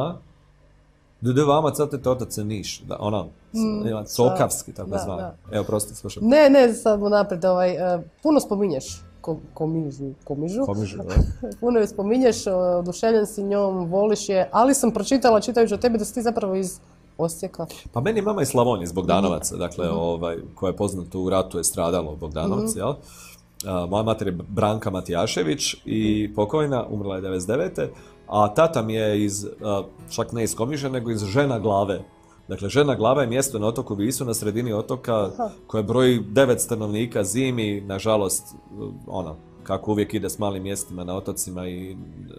Dude vama cate to otac niš, ono, cokavski, tako zvani. Evo, prosti, slušam. Ne, samo naprijed, puno spominješ komižu. Puno je spominješ, oduševljen si njom, voliš je, ali sam pročitala čitajući o tebi da si ti zapravo iz Osijeka. Pa meni je mama iz Slavonije, iz Bogdanovaca, dakle, koja je poznata u ratu je stradala u Bogdanovci, jel? Moja mater je Branka Matijašević i pokojna, umrla je 99. A tata mi je čak ne iz Komiže, nego iz Žena Glave. Dakle, Žena Glava je mjesto na otoku Visu, na sredini otoka, koje broji 9 stanovnika zimi, nažalost, kako uvijek ide s malim mjestima na otocima i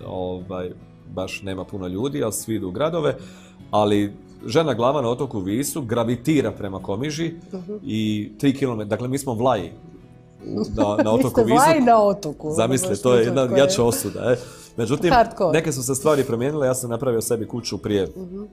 baš nema puno ljudi, ali svi idu u gradove. Ali Žena Glava na otoku Visu gravitira prema Komiži i 3 km, dakle mi smo Vlaji na otoku Visu. Vi ste Vlaji na otoku. Zamisli, to je jedna jača osuda. Međutim, neke su se stvari promijenile, ja sam napravio sebi kuću prije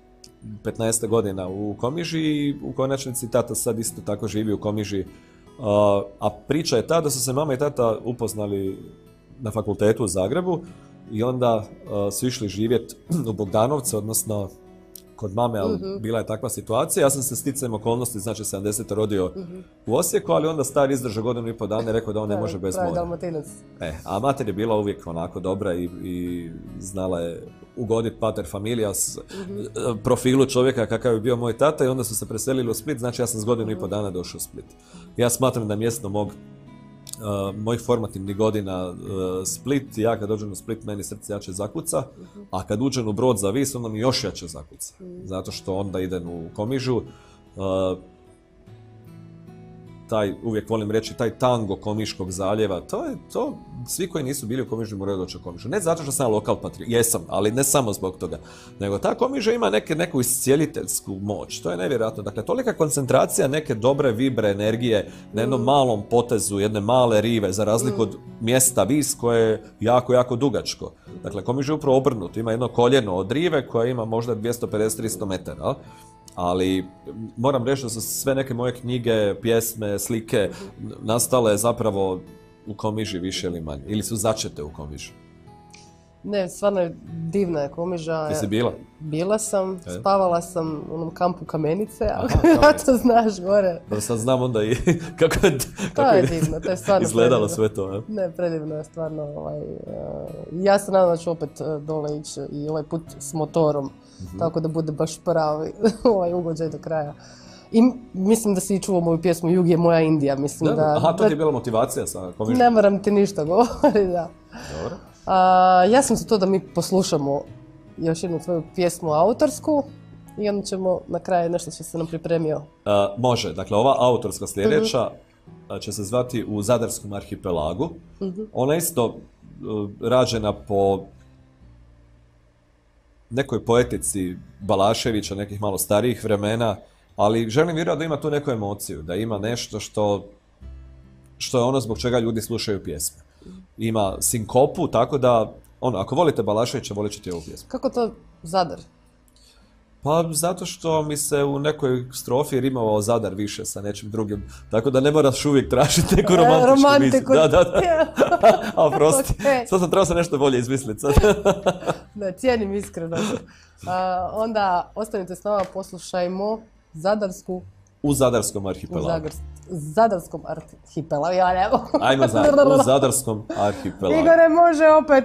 15 godina u Komiži i u konačnici tata sad isto tako živi u Komiži. A priča je ta da su se mama i tata upoznali na fakultetu u Zagrebu i onda su išli živjeti u Bogdanovce, odnosno kod mame, ali bila je takva situacija. Ja sam se sticajem okolnosti, znači 70. rodio u Osijeku, ali onda star izdržao 1,5 godina i rekao da on ne može bez mora. A mater je bila uvijek onako dobra i znala je ugoditi pater familias profilu čovjeka kakav je bio moj tata i onda su se preselili u Split, znači ja sam s 1,5 dana došao u Split. Ja smatram da mjesto mojih formativnih godina Split, ja kad dođem u Split meni srce jače zakuca, a kad uđem u Brod za Vis onda mi još jače zakuca, zato što onda idem u Komižu, uvijek volim reći, taj tango Komiškog zaljeva, to svi koji nisu bili u Komiži moraju doći u Komižu. Ne zato što sam lokal patriot, jesam, ali ne samo zbog toga, nego ta Komiža ima neku iscijeliteljsku moć, to je nevjerojatno. Dakle, tolika koncentracija neke dobre vibre energije na jednom malom potezu, jedne male rive, za razliku od mjesta Vis koje je jako, jako dugačko. Dakle, Komiža je upravo obrnuto, ima jedno koljeno od rive koja ima možda 250-300 metara. Ali moram reći da su sve neke moje knjige, pjesme, slike nastale zapravo u Komiži više ili manje. Ili su začete u Komiži. Ne, stvarno je divna je Komiža. Jesi bila? Bila sam, spavala sam u onom kampu Kamenice, ali to znaš gore. Da sad znam onda i kako je divno, to je stvarno izgledalo sve to. Ne, predivno je stvarno. Ja se nadam da ću opet dole ići i ovaj put s motorom. Tako da bude baš pravi ugođaj do kraja. I mislim da si i čuo moju pjesmu Jug je moja Indija. Mislim aha, to ti je bila motivacija sa Komižom? Ne moram ti ništa govoriti, da. Dobro. Ja sam za to da mi poslušamo još jednu tvoju pjesmu autorsku i onda ćemo na kraju nešto što se nam pripremio. Može, dakle ova autorska sljedeća će se zvati U Zadarskom arhipelagu. Ona isto rađena po nekoj poetici Balaševića, nekih malo starijih vremena, ali želim vjerovati da ima tu neku emociju, da ima nešto što je ono zbog čega ljudi slušaju pjesme. Ima sinkopu, tako da, ako volite Balaševića, volit ćete ovu pjesmu. Kako to Zadar? Pa zato što mi se u nekoj strofi rimao Zadar više sa nečim drugim, tako da ne moraš uvijek tražiti neku romantičku. Da. A prosti, sad sam trebao se nešto bolje izmisliti. Da, cijenim iskreno. Onda ostanite s nama, poslušajmo Zadarsku. U Zadarskom arhipelagu. Zadarskom arhipelagu, ja nevo. Ajmo u Zadarskom arhipelagu. Igore, može opet.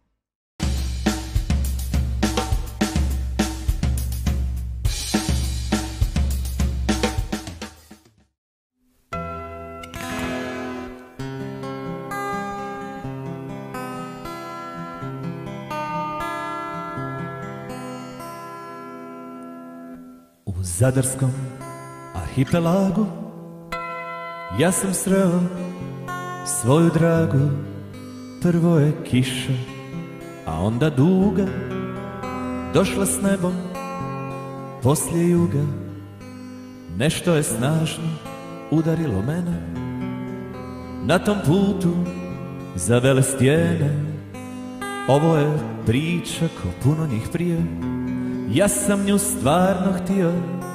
U Zadarskom arhipelagu ja sam sreo svoju dragu. Prvo je kiša, a onda duga, došla s nebom poslije juga. Nešto je snažno udarilo mene. Na tom putu za vele stijene, ovo je priča ko puno njih prije. Ja sam nju stvarno htio,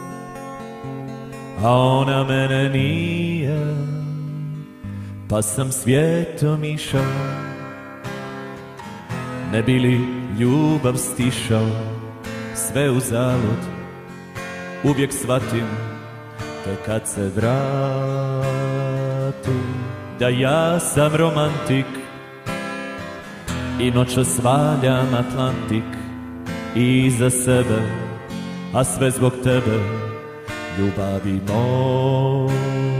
a ona mene nije, pa sam svijetom išao, ne bi li ljubav stišao. Sve uzalud, uvijek shvatim, te kad se vratim, da ja sam romantik i noćas valjam Atlantik iza sebe, a sve zbog tebe, ljubavi moja.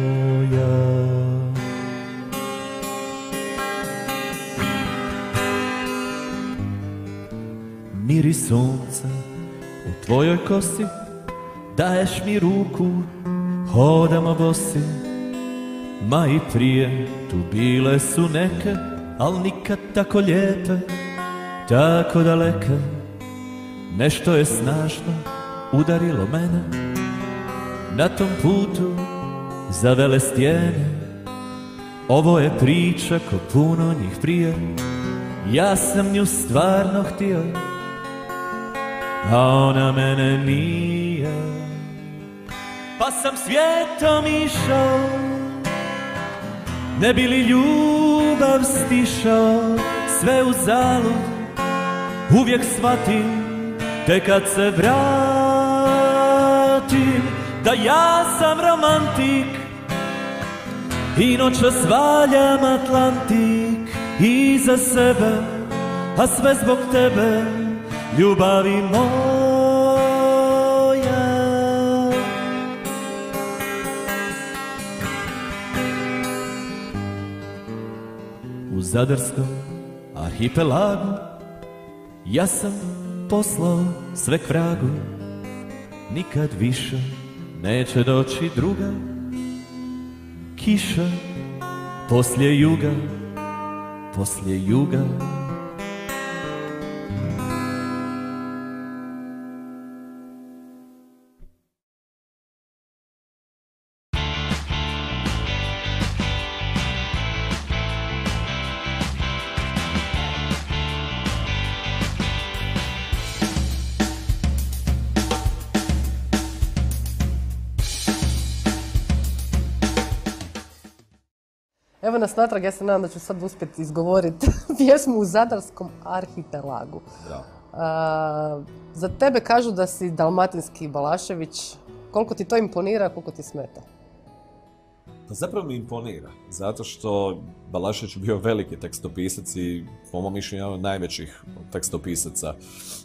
Miris sunca u tvojoj kosi, daješ mi ruku, hodamo bosi. Ma i prije tu bile su neke, al nikad tako lijepe, tako daleke. Nešto je snažno udarilo mene na tom putu za vele stijene. Ovo je priča ko puno njih prije. Ja sam nju stvarno htio, a ona mene nije, pa sam svijetom išao, ne bi li ljubav stišao. Sve uzalud, uvijek shvatim, te kad se vratim, da ja sam romantik i noćas valjam Atlantik iza sebe, a sve zbog tebe, ljubavi moja. U zadarskom arhipelagu ja sam poslao sve k vragu. Nikad više neće doći druga kiša poslije juga, poslije juga. Evo nas natrag, ja se nadam da ću sad uspjeti izgovoriti pjesmu U zadarskom arhipelagu. Za tebe kažu da si dalmatinski Balašević. Koliko ti to imponira, koliko ti smeta? Pa zapravo mi imponira, zato što Balašević je bio veliki tekstopisac i po mom mišljenju jedan od najvećih tekstopisaca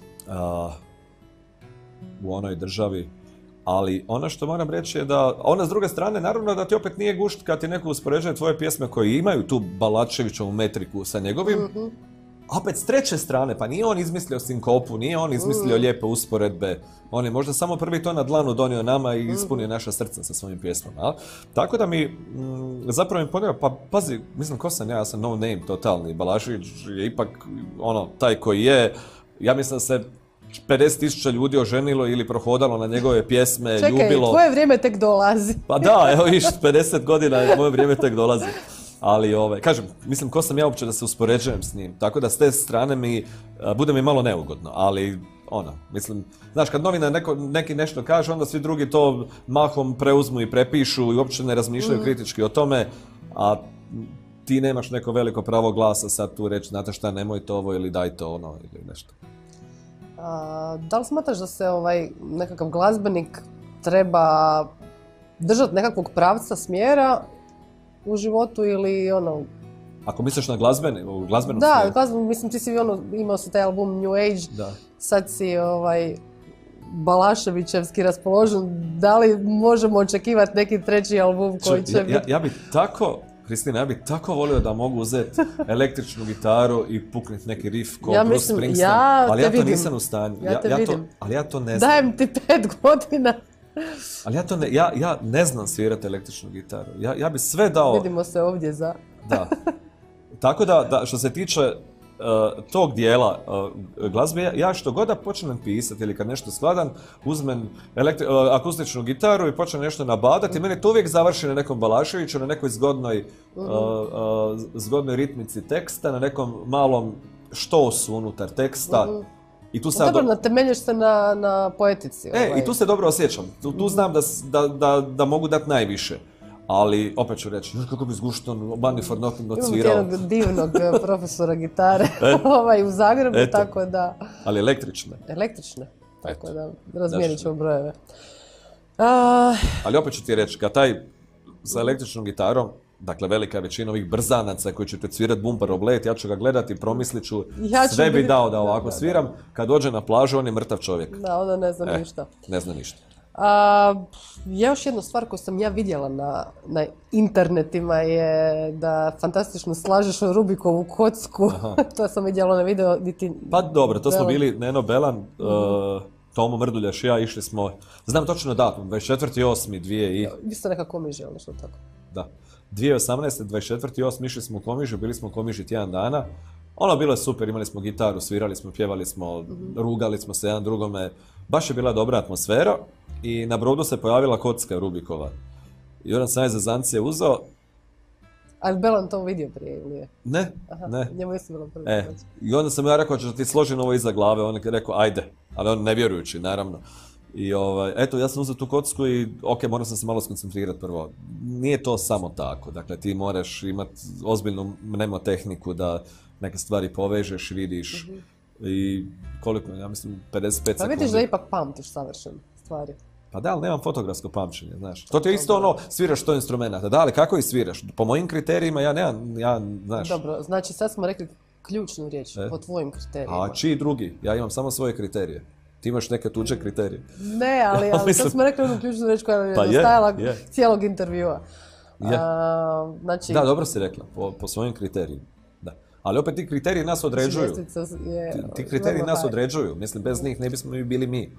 u onoj državi. Ali ono što moram reći je da, ona s druge strane, naravno da ti opet nije gušt kad ti neko uspoređuje tvoje pjesme koje imaju tu Balaševićovu metriku sa njegovim, a opet s treće strane, pa nije on izmislio sinkopu, nije on izmislio lijepe usporedbe, on je možda samo prvi to na dlanu donio nama i ispunio naša srca sa svojim pjesmama. Tako da mi zapravo imponira, pa pazi, mislim ko sam ja sam no name totalni, Balašević je ipak taj koji je, ja mislim da se 50.000 ljudi oženilo ili prohodalo na njegove pjesme, ljubilo. Čekaj, tvoje vrijeme tek dolazi. Pa da, evo viš, 50 godina moje vrijeme tek dolazi. Ali, kažem, mislim, ko sam ja uopće da se uspoređujem s njim. Tako da s te strane bude mi malo neugodno, ali, mislim, znaš, kad novinar neki nešto kaže, onda svi drugi to mahom preuzmu i prepišu i uopće ne razmišljaju kritički o tome, a ti nemaš neko veliko pravo glasa sad tu reći, znate šta, nemojte ovo ili dajte ono ili nešto. Da li smatraš da se nekakav glazbenik treba držati nekakvog pravca, smjera u životu ili Ako misliš na glazbenom smjeru? Da, mislim ti si imao si taj album New Age, sad si Balaševićevski raspoložen, da li možemo očekivati neki treći album koji će biti? Ja bi tako, Kristina, ja bih tako volio da mogu uzeti električnu gitaru i puknuti neki riff ko Bruce Springsteen, ali ja to nisam u stanju. Ali ja to ne znam. Dajem ti 5 godina. Ali ja ne znam svirati električnu gitaru. Ja bi sve dao... Vidimo se ovdje za... Da. Tako da što se tiče tog dijela glazbe, ja što god da počnem pisati ili kad nešto skladam, uzmem akustičnu gitaru i počnem nešto nabadati, meni to uvijek završi na nekom Balaševiću, na nekoj zgodnoj ritmici teksta, na nekom malom štosu unutar teksta. I tu dobro, natemelješ se na poetici. I tu se dobro osjećam. Tu znam da mogu dati najviše. Ali, opet ću reći, kako bi zgušton Money for Nothing odsvirao. Imamo jednog divnog profesora gitare u Zagrebu, tako da... Ali električne. Električne, tako da razmijenit ćemo brojeve. Ali opet ću ti reći, kad taj sa električnom gitarom, dakle velika većina ovih brzanaca koji će te svirat Bumper Oblet, ja ću ga gledati, promislit ću, sve bi dao da ovako sviram, kad dođe na plažu on je mrtav čovjek. Da, onda ne zna ništa. Ne zna ništa. Još jedna stvar koju sam ja vidjela na internetima je da fantastično slažeš Rubikovu kocku. To sam vidjela na video. Pa dobro, to smo bili Neno Belan, Tomo Mrduljaš i ja išli smo, znam točno datum, 24.8.2000. Vi ste neka Komiža ili nešto tako? Da. 2018. 24.8. išli smo u Komižu, bili smo u Komiži tjedan dana. Bilo je super, imali smo gitaru, svirali smo, pjevali smo, rugali smo se jedan drugome. Baš je bila dobra atmosfera i na brodu se pojavila kocka Rubikova. I onda sam je za zancije uzeo. Ali Belan to vidio prije ili je? Ne. Njemu isto bilo prvi. I onda sam ja rekao, ćeš ti složiti ovo iza glave, on je rekao, ajde. Ali on ne vjerujući, naravno. I eto, ja sam uzeo tu kocku i moram sam se malo skoncentrirati prvo. Nije to samo tako, dakle ti moraš imati ozbiljnu mnemotehniku da neke stvari povežeš, vidiš i koliko, ja mislim 55 sekundi. Pa vidiš da ipak pamtiš savršeno stvari. Pa da, ali nemam fotografsko pamćenje, znaš. To ti je isto sviraš 100 instrumenta. Da, ali kako ih sviraš? Po mojim kriterijima ja nemam, znaš. Dobro, znači sad smo rekli ključnu riječ, po tvojim kriterijima. A čiji drugi? Ja imam samo svoje kriterije. Ti imaš neke tuđe kriterije. Ne, ali sad smo rekli onu ključnu riječ koja nam je dostajala cijelog intervjua. Znači... Da, dobro si rekla, po svojim kriterijima. Da. Ali opet ti kriteriji nas određuju. Ti kriteriji nas određuju. Mislim, bez njih ne bismo bili mi.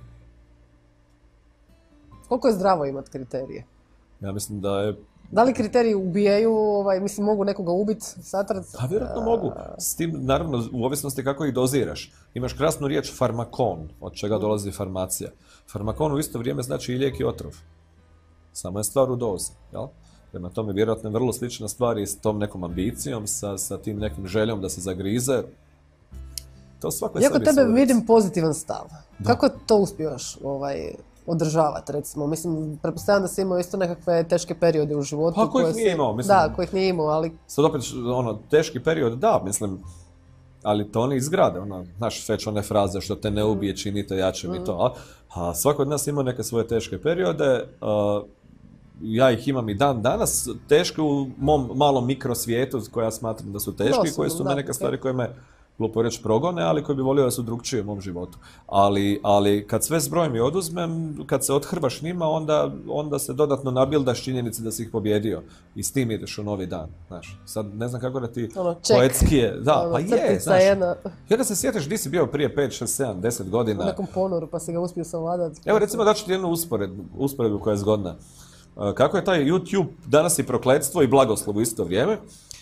Koliko je zdravo imati kriterije? Ja mislim da je... Da li kriteriji ubijaju, mislim, mogu nekoga ubiti, satrac? Pa vjerojatno mogu. S tim, naravno, u ovisnosti kako ih doziraš. Imaš krasnu riječ farmakon, od čega dolazi farmacija. Farmakon u isto vrijeme znači i lijek i otrov. Samo je stvar u dozi, jel? Prema tome, vjerojatno je vrlo slična stvar i s tom nekom ambicijom, sa tim nekim željom da se zagrize. To svako je sebi svoj. Iako tebe vidim pozitivan stav. Kako to uspijevaš održavati, recimo? Mislim, pretpostavljam da si imao isto nekakve teške periode u životu. Pa kojih nije imao, mislim. Da, kojih nije imao, ali... Sad opet, teški period, da, mislim, ali to oni izgrade, znaš, već one fraze što te ne ubije, činite jačem i to. A svako od nas ima neke svoje teške periode, ja ih imam i dan danas, teške u mom malom mikrosvijetu koja ja smatram da su teški, koje su neke stvari koje me glupo reći progone, ali koji bi volio da su drugčije u mom životu. Ali kad sve zbrojim i oduzmem, kad se othrbaš njima, onda se dodatno nabildaš činjenici da si ih pobjedio. I s tim ideš u novi dan, znaš. Sad ne znam kako da ti poetskije... Da, pa je, znaš. Ja da se sjetiš gdje si bio prije 5, 6, 7, 10 godina. U nekom ponoru, pa si ga uspio savladati. Evo recimo da ću ti jednu usporedbu koja je zgodna. Kako je taj YouTube danas i prokletstvo i blagoslov u isto vrijeme.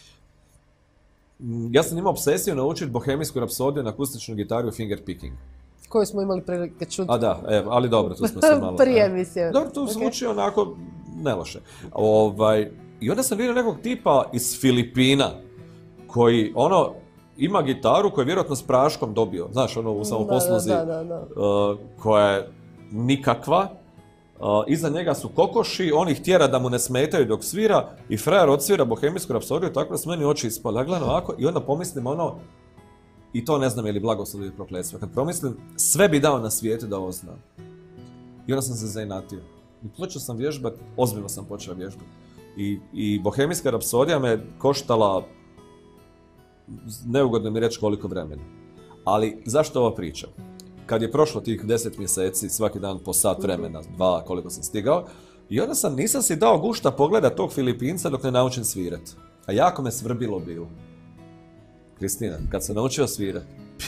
Ja sam imao obsesiju naučiti Bohemijsku rapsodiju na akustičnu gitaru i finger picking. Koju smo imali prilike čuti. A da, ali dobro, tu smo se malo... Prije emisije. Dobro, tu zvuči onako neloše. I onda sam vidio nekog tipa iz Filipina koji, ima gitaru koju je vjerojatno s praškom dobio. Znaš, u samoposluzi koja je nikakva. Iza njega su kokoši, on ih tjera da mu ne smetaju dok svira i frajer odsvira Bohemijsku rapsodiju, tako da su meni oči ispale. Ja gledam ovako i onda pomislim i to ne znam je li blagoslov ili prokletstvo. Kad promislim, sve bi dao na svijetu da ovo znam. I onda sam se zainatio. I počeo sam vježbati, ozbiljno sam počeo vježbati. I Bohemijska rapsodija me koštala, neugodno mi reći koliko vremena. Ali zašto ova priča? Kad je prošlo tih 10 mjeseci, svaki dan po sat vremena, 2, koliko sam stigao, i onda nisam si dao gušta pogleda tog Filipinca dok ne naučim svirat. A jako me svrbilo bilo. Kristina, kad sam naučio svirat,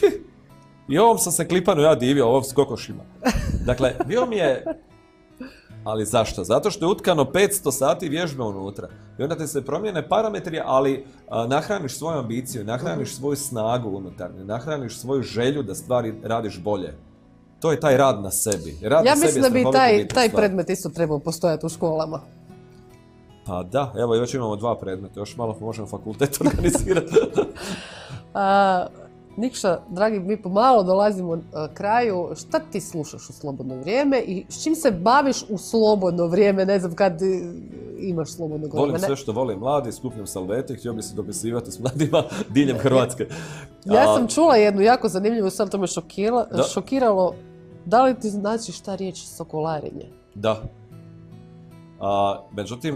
i ovom sam se klipanu ja divio, ovom s kokošima. Dakle, bio mi je Ali zašto? Zato što je utkano 500 sati vježbe unutra. I onda ti se promijene parametri, ali nahraniš svoju ambiciju, nahraniš svoju snagu unutarnju, nahraniš svoju želju da stvari radiš bolje. To je taj rad na sebi. Ja mislim da bi taj predmet isto trebao postojati u školama. Pa da, evo još imamo 2 predmeta, još malo možemo fakultet organizirati. Nikša, dragi, mi pomalo dolazimo kraju. Šta ti slušaš u slobodno vrijeme i s čim se baviš u slobodno vrijeme? Ne znam kad imaš slobodno vrijeme. Volim sve što volim mladi, skupljam salvete, htio bi se dopisivati s mladima diljem Hrvatske. Ja sam čula jednu jako zanimljivu, sad to me šokiralo. Da li ti znači šta riječ sokolarenje? Da. Međutim,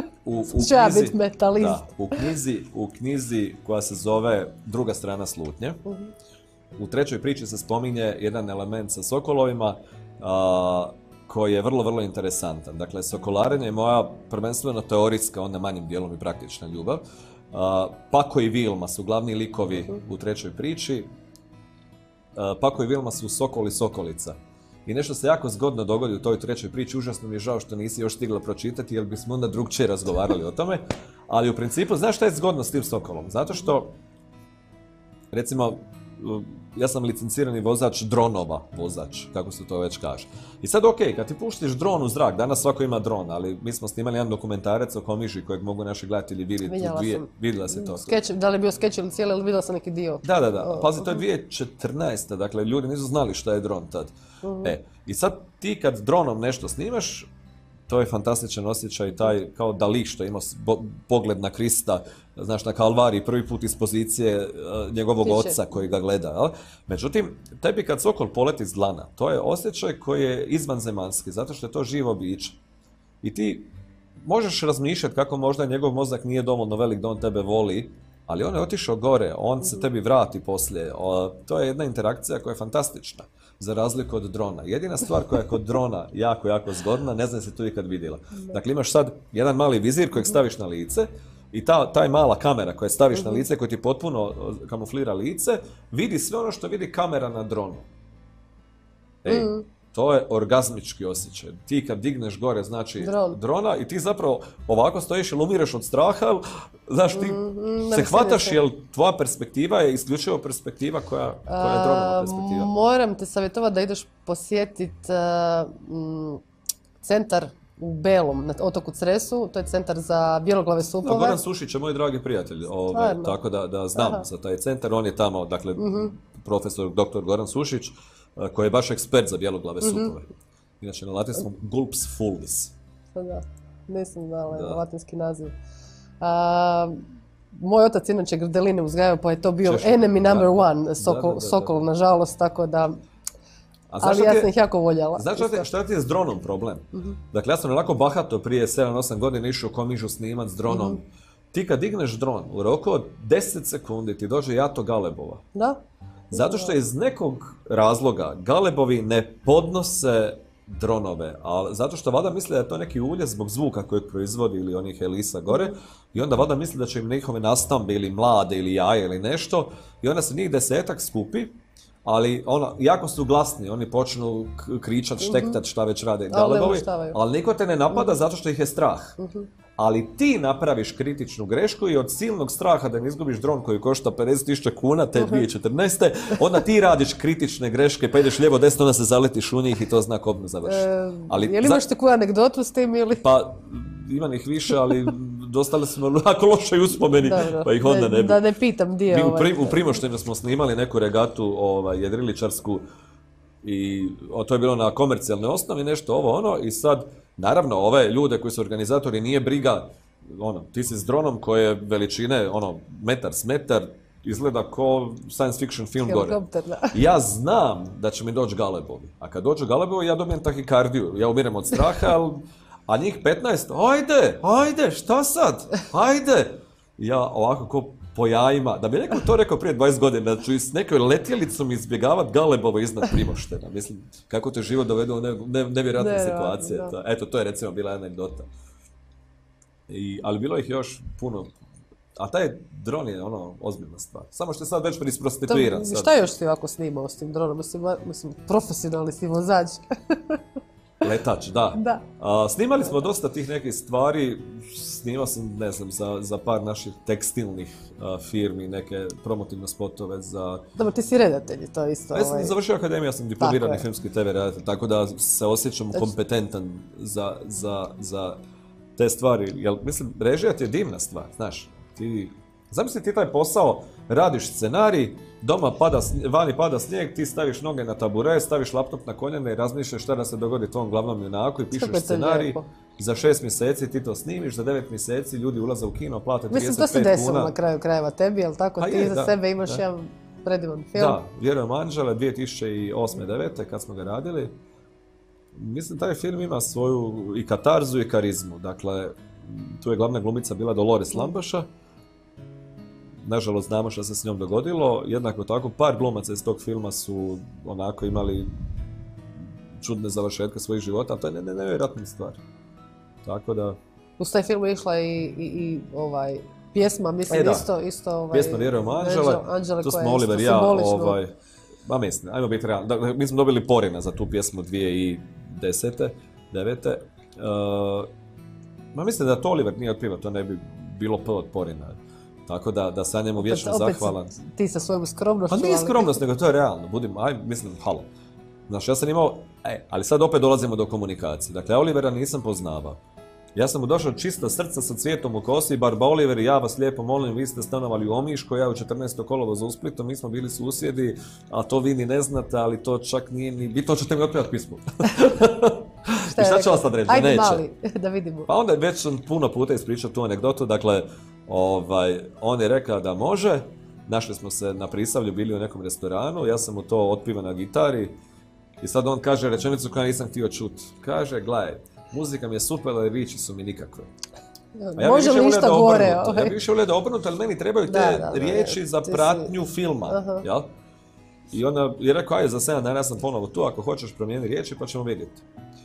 u knjizi koja se zove Druga strana slutnje, u 3. priči se spominje jedan element sa sokolovima koji je vrlo, vrlo interesantan. Dakle, sokolarenje je moja prvenstveno teorijska, onda manjim dijelom i praktična ljubav. Pako i Vilma su glavni likovi u 3. priči. Pako i Vilma su sokol i sokolica. I nešto se jako zgodno dogodi u toj 3. priči, užasno mi je žao što nisi još stigla pročitati, jer bismo onda drugčije razgovarali o tome. Ali u principu, znaš šta je zgodno s tim sokolom? Zato što, recimo, ja sam licencirani vozač dronova vozač, kako se to već kaže. I sad kad ti puštiš dron u zrak, danas svako ima dron, ali mi smo snimali jedan dokumentarac o Komiži kojeg mogu naši gledatelji vidjeti. Vidjela se to. Da li je bio skeč ili cijeli, ili vidjela sam neki dio? Da. Pazi, to je 2014. Dakle, ljudi nisu znali šta je dron tad. I sad ti kad dronom nešto snimaš, to je fantastičan osjećaj, taj kao Dali što ima pogled na Krista, znaš, na Kalvariji, prvi put iz pozicije njegovog oca koji ga gleda. Jel? Međutim, tebi kad sokol poleti s dlana, to je osjećaj koji je izvanzemaljski, zato što je to živo biće. I ti možeš razmišljati kako možda njegov mozak nije dovoljno velik da on tebe voli, ali on je otišao gore, on se tebi vrati poslije. To je jedna interakcija koja je fantastična, za razliku od drona. Jedina stvar koja je kod drona jako, jako zgodna, ne znam se tu ikad vidjela. Dakle, imaš sad jedan mali vizir kojeg staviš na lice i taj mala kamera koju staviš na lice, koja ti potpuno kamuflira lice, vidi sve ono što vidi kamera na dronu. To je orgazmički osjećaj. Ti kad digneš gore, znači drona, i ti zapravo ovako stojiš ili umireš od straha, znaš, ti se hvataš, jer tvoja perspektiva je isključivo perspektiva koja je dronova perspektiva. Moram te savjetovati da ideš posjetiti centar u Belom, na otoku Cresu, to je centar za bjeloglave supove. Goran Sušić je moj dragi prijatelj, tako da znam za taj centar, on je tamo, dakle, profesor dr. Goran Sušić, koji je baš ekspert za bjeloglave supove. Inače, na latinskom Gulps fulvis. Da, nisam znala latinski naziv. Moj otac inače grdeline uzgajao, pa je to bio enemy number one, sokol, nažalost, tako da... Ali ja sam ih jako voljela. Znaš šta ti je s dronom problem? Dakle, ja sam onako bahato prije 7-8 godina išao Komižu snimat s dronom. Ti kad digneš dron, u roku od 10 sekundi ti dođe jato galebova. Da? Zato što iz nekog razloga galebovi ne podnose dronove, a zato što valjda misle da je to neki ulje zbog zvuka kojeg proizvodi ili onih elisa gore, i onda valjda misle da će im njihove nastambe ili mlade ili jaje ili nešto, i onda se njih 10-ak skupi, ali jako su glasni, oni počnu kričat, štektat, šta već rade galebovi, ali niko te ne napada zato što ih je strah. Ali ti napraviš kritičnu grešku i od silnog straha da ne izgubiš dron koji košta 50.000 kuna te 2014. onda ti radiš kritične greške, pa ideš lijevo desno, onda se zaletiš u njih i to zna kobno završiti. Je li imaš neku anegdotu s tim ili? Pa, imam ih više, ali dostali smo jako lošoj uspomeni, pa ih onda ne bi. Da ne pitam gdje je U Primoštenu smo snimali neku regatu jedriličarsku i to je bilo na komercijalnoj osnovi, nešto i sad, naravno, ove ljude koji su organizatori nije briga, ti si s dronom koje veličine, metar s metar, izgleda ko science fiction film gore. Ja znam da će mi doći galebovi, a kad dođu galebovi ja dobijem tahikardiju, ja umirem od straha, a njih 15, ajde, šta sad, ajde. Ja ovako ko po jajima, da bi neko to rekao prije 20 godina, da ću s nekoj letjelicom izbjegavat galebove iznad Primoštena. Mislim, kako te život dovede u nevjerojatne situacije. Eto, to je recimo bila jedna anegdota. Ali bilo ih još puno. A taj dron je ozbiljna stvar. Samo što je sad već prisprostituiran. Šta još si ovako snimao s tim dronom? Mislim, profesionalni si vozač. Letač, da. Da. Snimali smo dosta tih nekih stvari, snimao sam, ne znam, za par naših tekstilnih firmi, neke promotivne spotove za... Dobro, ti si redatelj, to je isto. Ja sam završio akademiju, ja sam diplomirani filmski TV redatelj, tako da se osjećam kompetentan za te stvari. Jer, mislim, režija ti je divna stvar, znaš. Zamisli ti taj posao, radiš scenarij, doma vani pada snijeg, ti staviš noge na tabure, staviš laptop na koljene i razmišljaš šta da se dogodi tvom glavnom junaku i pišeš scenarij. Za 6 mjeseci ti to snimiš, za 9 mjeseci ljudi ulaze u kino, plate 35 kuna. Mislim, to se desilo na kraju krajeva tebi, jel tako? Ti za sebe imaš jedan predivan film. Da, Vjerujem Anđele, 2008-2009. kad smo ga radili. Mislim, taj film ima svoju i katarzu i karizmu. Dakle, tu je glavna glumica bila Dolores Lambaša. Nažalost, znamo što se s njom dogodilo. Jednako tako, par glumaca iz tog filma su onako imali čudne završetke svojih života, ali to je nevjerojatna stvar. Tako da... Uz taj film je išla i pjesma, mislim, isto pjesma Vjerujem Anđele, tu smo Oliver i ja, mislim, ajmo biti realni. Dakle, mi smo dobili Porina za tu pjesmu 2010. 2009. Mislim da to Oliver nije otpivao, to ne bi bilo P od Porina. Tako da sam njemu vječno zahvalan. Ti sa svojom skromnošću. Pa nije skromnost, nego to je realno. Mislim, halo. Znaš, ja sam imao, ali sad opet dolazimo do komunikacije. Dakle, ja Olivera nisam poznavao. Ja sam mu došao čista srca sa cvijetom u kosi, Barba Oliver, ja vas lijepo molim, vi ste stanovali u Omiškoj, ja u 14. kolovozu u Splitu, mi smo bili susjedi, a to vi ni ne znate, ali to čak nije ni bitno, ćete mi otpjevati pismo. I šta ću vas sad reći? Ajde mali, da vidimo. Pa onda već sam puno puta ispričao tu anegdotu, dakle, on je rekao da može, našli smo se na Prisavlju, bili u nekom restoranu, ja sam mu to otpivao na gitari i sad on kaže rečenicu koju nisam htio čuti. Kaže, gledaj, muzika mi je super, ali riječi su mi nikakve. Može li ništa gore? Ja bih više volio da obrnuto, ali meni trebaju te riječi za pratnju filma. Jel? I onda je rekao, ajde, za 7 dana sam ponovo tu, ako hoćeš promijeni riječi, pa ćemo vidjeti.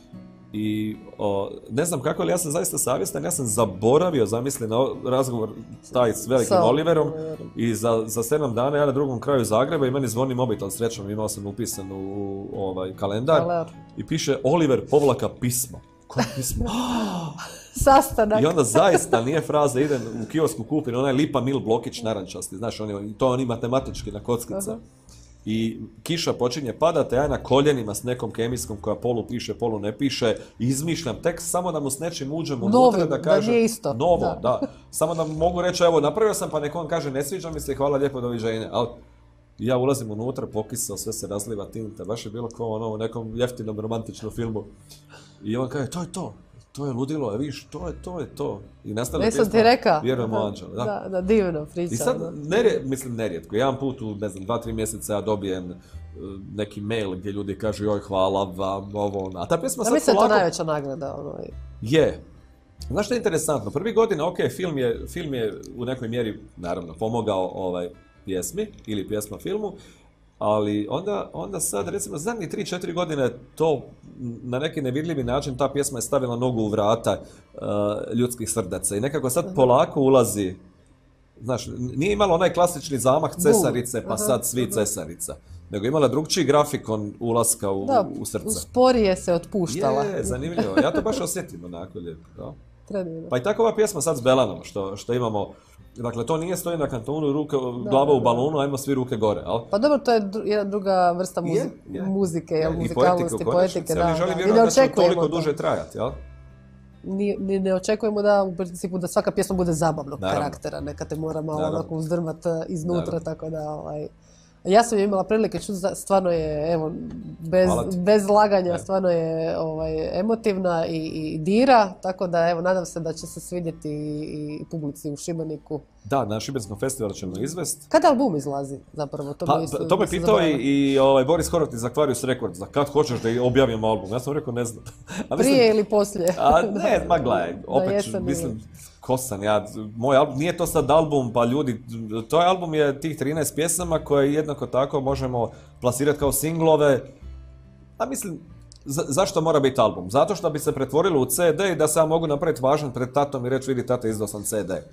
I ne znam kako, ali ja sam zaista savjestan, ja sam zaboravio, zamisli, na razgovor taj s velikim Oliverom i za 7 dana ja na drugom kraju Zagreba i meni zvoni mobitel, srećom, imao sam upisan u kalendar i piše Oliver / pismo. Koje pismo? Sastanak. I onda zaista nije fraza, idem u kiosku kupim onaj Lipa Mil blokić narančasti, znaš, to oni matematički na kockica. I kiša počinje padati, ja na koljenima s nekom kemijskom koja polu piše, polu ne piše, izmišljam tekst samo da mu s nečim uđem unutra da kaže... da nije isto. Novo, da. Samo da mogu reći, evo, napravio sam, pa neko on kaže, ne sviđa mi se, hvala lijepo, doviđenja. Ali ja ulazim unutra, pokisao, sve se razliva tinta, baš je bilo kao u nekom jeftinom romantičnom filmu. I on kaže, to je ludilo, viš, to je to. I nastavlja pjesma Vjerujemo Anđele. Da, divno priča. I sad, nerijetko, jedan put u, 2-3 mjeseca ja dobijem neki mail gdje ljudi kažu, joj, hvala vam, ovo, ono. A ta pjesma sad mislim polako... to najveća nagrada, Je. Znaš što je interesantno? Prvi godina, film je u nekoj mjeri, naravno, pomogao pjesmi ili pjesma filmu, ali onda sad, recimo, zadnjih 3-4 godine to na neki nevidljivi način ta pjesma je stavila nogu u vrata ljudskih srdaca i nekako sad polako ulazi, znaš, nije imala onaj klasični zamah cesarice pa sad svi cesarica, nego imala drugčiji grafikon ulaska u srca. Sporije se otpuštala. Je, zanimljivo, ja to baš osjetim onako lijepo. Pa i tako ova pjesma sad s Belanom, što imamo. Dakle, to nije stoji na kantonu, glava u balonu, ajmo svi ruke gore, ali? Pa dobro, to je jedna druga vrsta muzike, muzikalnosti, poetike, da. Ali želim vjerovati da će toliko duže trajati, jel? Ne očekujemo da, u principu, da svaka pjesma bude zabavnog karaktera, neka te mora malo onako uzdrmati iznutra, tako da, ja sam imala prilike čuti, stvarno je, evo, bez laganja, stvarno je emotivna i dira, tako da, evo, nadam se da će se svidjeti i publici u Šibeniku. Da, na Šibenskom festivalu ćemo izvesti. Kada album izlazi, zapravo? To me pitao i Boris Horvat iz Aquarius Records, kad hoćeš da objavim album? Ja sam rekao, ne znam. Prije ili poslije? Ne, ma gledaj, opet, mislim, ko sam ja, moj album, nije to sad album, pa ljudi, to album je tih 13 pjesama koje jednako tako možemo plasirati kao singlove, a mislim, zašto mora biti album? Zato što bi se pretvorilo u CD i da se ja mogu napraviti važan pred tatom i reći, vidi tate, izdao sam CD.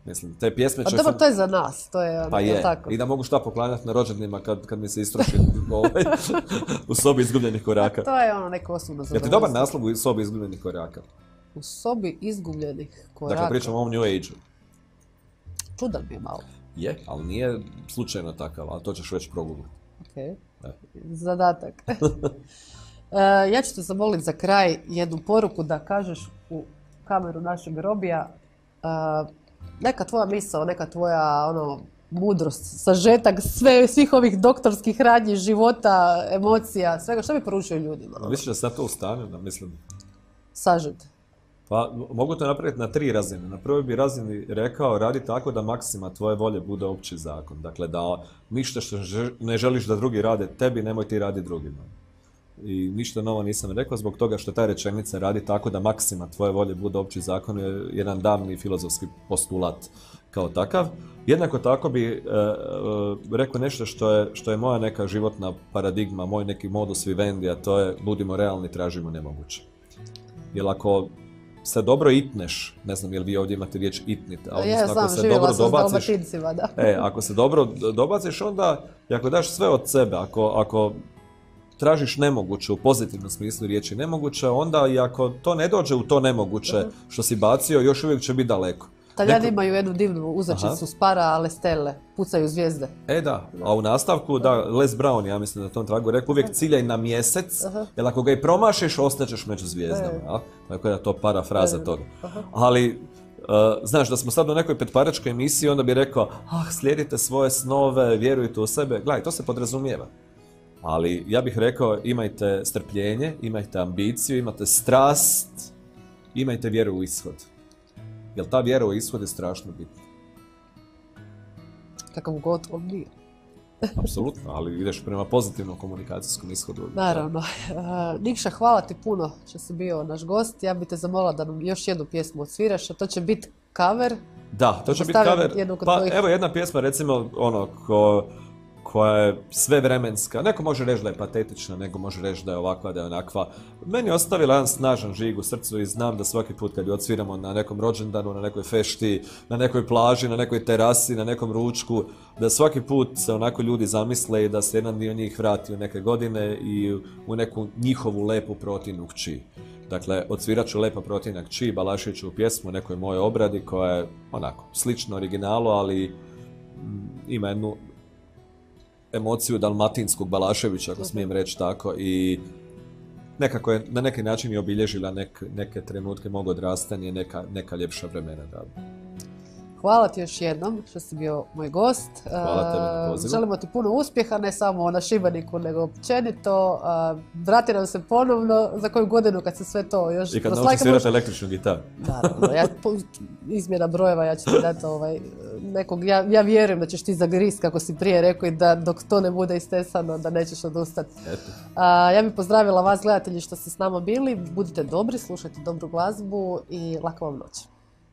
Mislim, te pjesme će... A dobro, to je za nas, to je... Pa je, tako. I da mogu šta poklanjati na rođendanima kad mi se istroši u sobi izgubljenih koraka. To je ono neko osobno zadovoljstvo. Je ti dobar naslov u sobi izgubljenih koraka? U sobi izgubljenih koraka? Dakle, pričamo o ovom New Age-u. Čudan mi je malo. Je, ali nije slučajno takav, ali to ćeš već progoogliti. Ok, zadatak. Ja ću te zamoliti za kraj jednu poruku da kažeš u kameru našeg Robija neka tvoja misao, neka tvoja mudrost, sažetak svih ovih doktorskih radnji, života, emocija, svega. Što bi poručio ljudima? Misliš da sad to ustane, da mislim? Sažet. Pa mogu to napraviti na 3 razine. Na prvoj bi razini rekao radi tako da maksima tvoje volje bude opći zakon. Dakle, da ništa što ne želiš da drugi rade tebi, nemoj ti radi drugima. I ništa novo nisam rekao zbog toga što ta rečenica radi tako da maksima tvoje volje bude opći zakon je jedan davni filozofski postulat kao takav. Jednako tako bi rekao nešto što je moja neka životna paradigma, moj neki modus vivendi, a to je budimo realni, tražimo nemoguće. Jer ako se dobro itneš, ne znam jel vi ovdje imate riječ itnit, ali ako se dobro dobaciš, ako se dobro dobaciš, onda ako daš sve od sebe, ako tražiš nemoguće u pozitivnom smislu riječi nemoguće, onda i ako to ne dođe u to nemoguće što si bacio, još uvijek će biti daleko. Talijani imaju jednu divnu uzačicu, spara alle stelle, pucaju zvijezde. Da, a u nastavku, Les Brown, ja mislim da tom tragu rekao, uvijek ciljaj na mjesec, jer ako ga i promašiš, ostaćeš među zvijezdama. Tako da je to parafraza toga. Ali, znaš, da smo sad u nekoj petparačkoj emisiji, onda bi rekao, slijedite svoje snove, vjerujte u sebe. Gledaj, to se podrazumijeva. Ali ja bih rekao, imajte strpljenje, imajte ambiciju, imajte strast, imajte vjeru u ishod. Jer ta vjera u ishod je strašno bitna. Kakav god on nije. Apsolutno, ali ideš prema pozitivnom komunikacijskom ishodu. Naravno. Nikša, hvala ti puno što si bio naš gost. Ja bih te zamolila da nam još jednu pjesmu odsviraš, a to će biti cover. Da, to će biti cover. Evo jedna pjesma, recimo, koja je svevremenska. Neko može reći da je patetična, neko može reći da je ovakva, da je onakva. Meni je ostavila jedan snažan žig u srcu i znam da svaki put kad ju odsviramo na nekom rođendanu, na nekoj fešti, na nekoj plaži, na nekoj terasi, na nekom ručku, da svaki put se onako ljudi zamisle i da se jedan dio njih vrati u neke godine i u neku njihovu lepu protinu kći. Dakle, odsvirat ću Lepa protina kći, Balaševiću pjesmu u nekoj mojoj obradi koja je onako slično originalu, ali ima jednu emociju dalmatinskog Balaševića, ako smijem reći tako, i nekako je na neki način i obilježila neke trenutke mog odrastanja i neka ljepša vremena. Hvala ti još jednom što si bio moj gost. Hvala tebi na pozivu. Želimo ti puno uspjeha, ne samo na Šibeniku, nego općenito. Vrati nam se ponovno za koju godinu kad se sve to još... I kad nauči svirati električnu gitaru. Naravno, izmjena brojeva, ja ću ti dati nekog, ja vjerujem da ćeš ti zagrist, kako si prije rekao, i da dok to ne bude istesano, da nećeš odustati. Ja bih pozdravila vas, gledatelji, što ste s nama bili. Budite dobri, slušajte dobru glazbu i laka vam noć.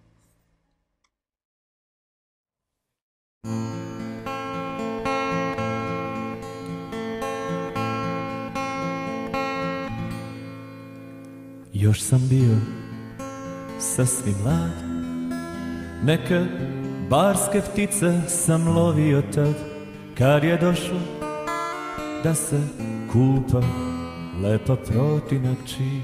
Još sam bio sasvim mlad, neke barske ptice sam lovio tad, kad je došlo da se kupa Lepa protina kći.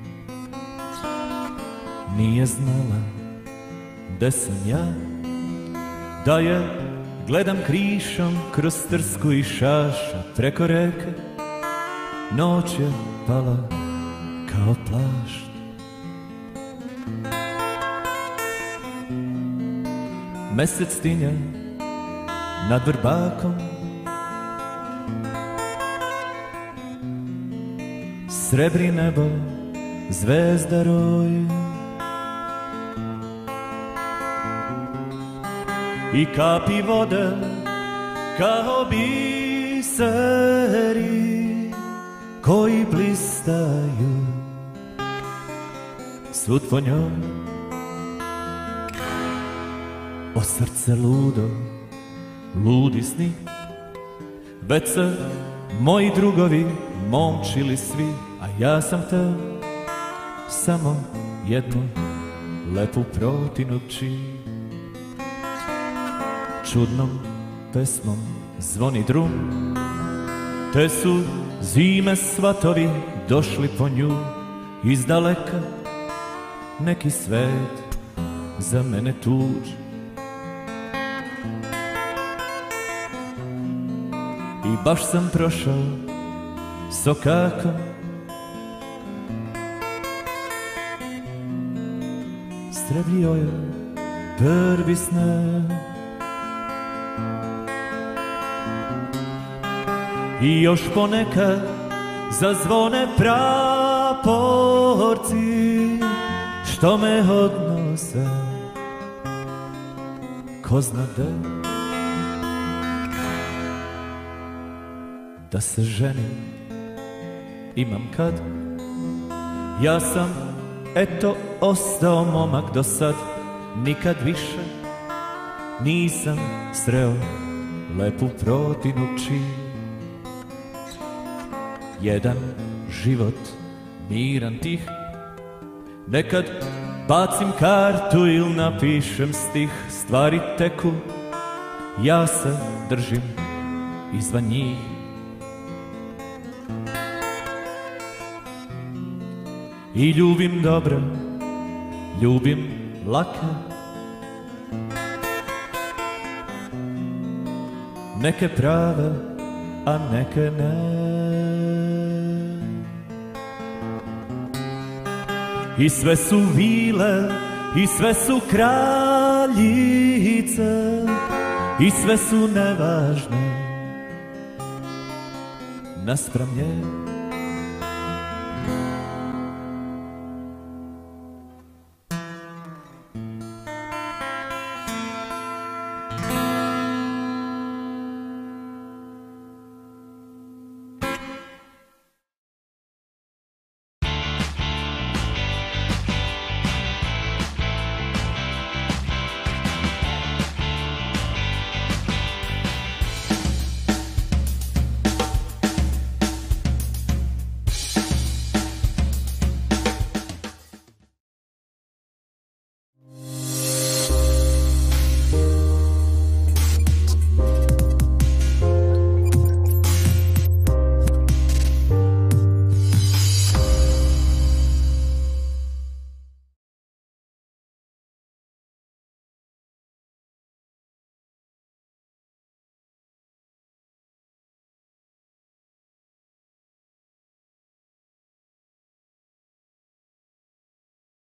Nije znala gde sam ja, da je gledam krišom kroz Trsku i Šaša preko reke. Noć je pala kao plašt. Mesec tinja nad Vrbakom, srebri nebo, zvezda roje i kapi vode kao biseri koji blistaju svud po njoj. O srce ludo, ludi sni, već se moji drugovi momčili svi, a ja sam teo samo jednu lepu protinu kći. čudnom pesmom zvoni drum, te su zime svatovi došli po nju iz daleka, neki svet za mene tuđ. I baš sam prošao sokakom, strebljio je prvi sneg. I još ponekad zazvone praporci što me odnose ko zna de, da se ženim imam kad. Ja sam eto ostao momak do sad, nikad više nisam sreo lepu protinu čin. Jedan život miran tih, nekad bacim kartu ili napišem stih, stvari teku, ja se držim izvan njih. I ljubim dobro, ljubim lake, neke prave, a neke ne. I sve su vile, i sve su kraljice, i sve su nevažne naspram nje.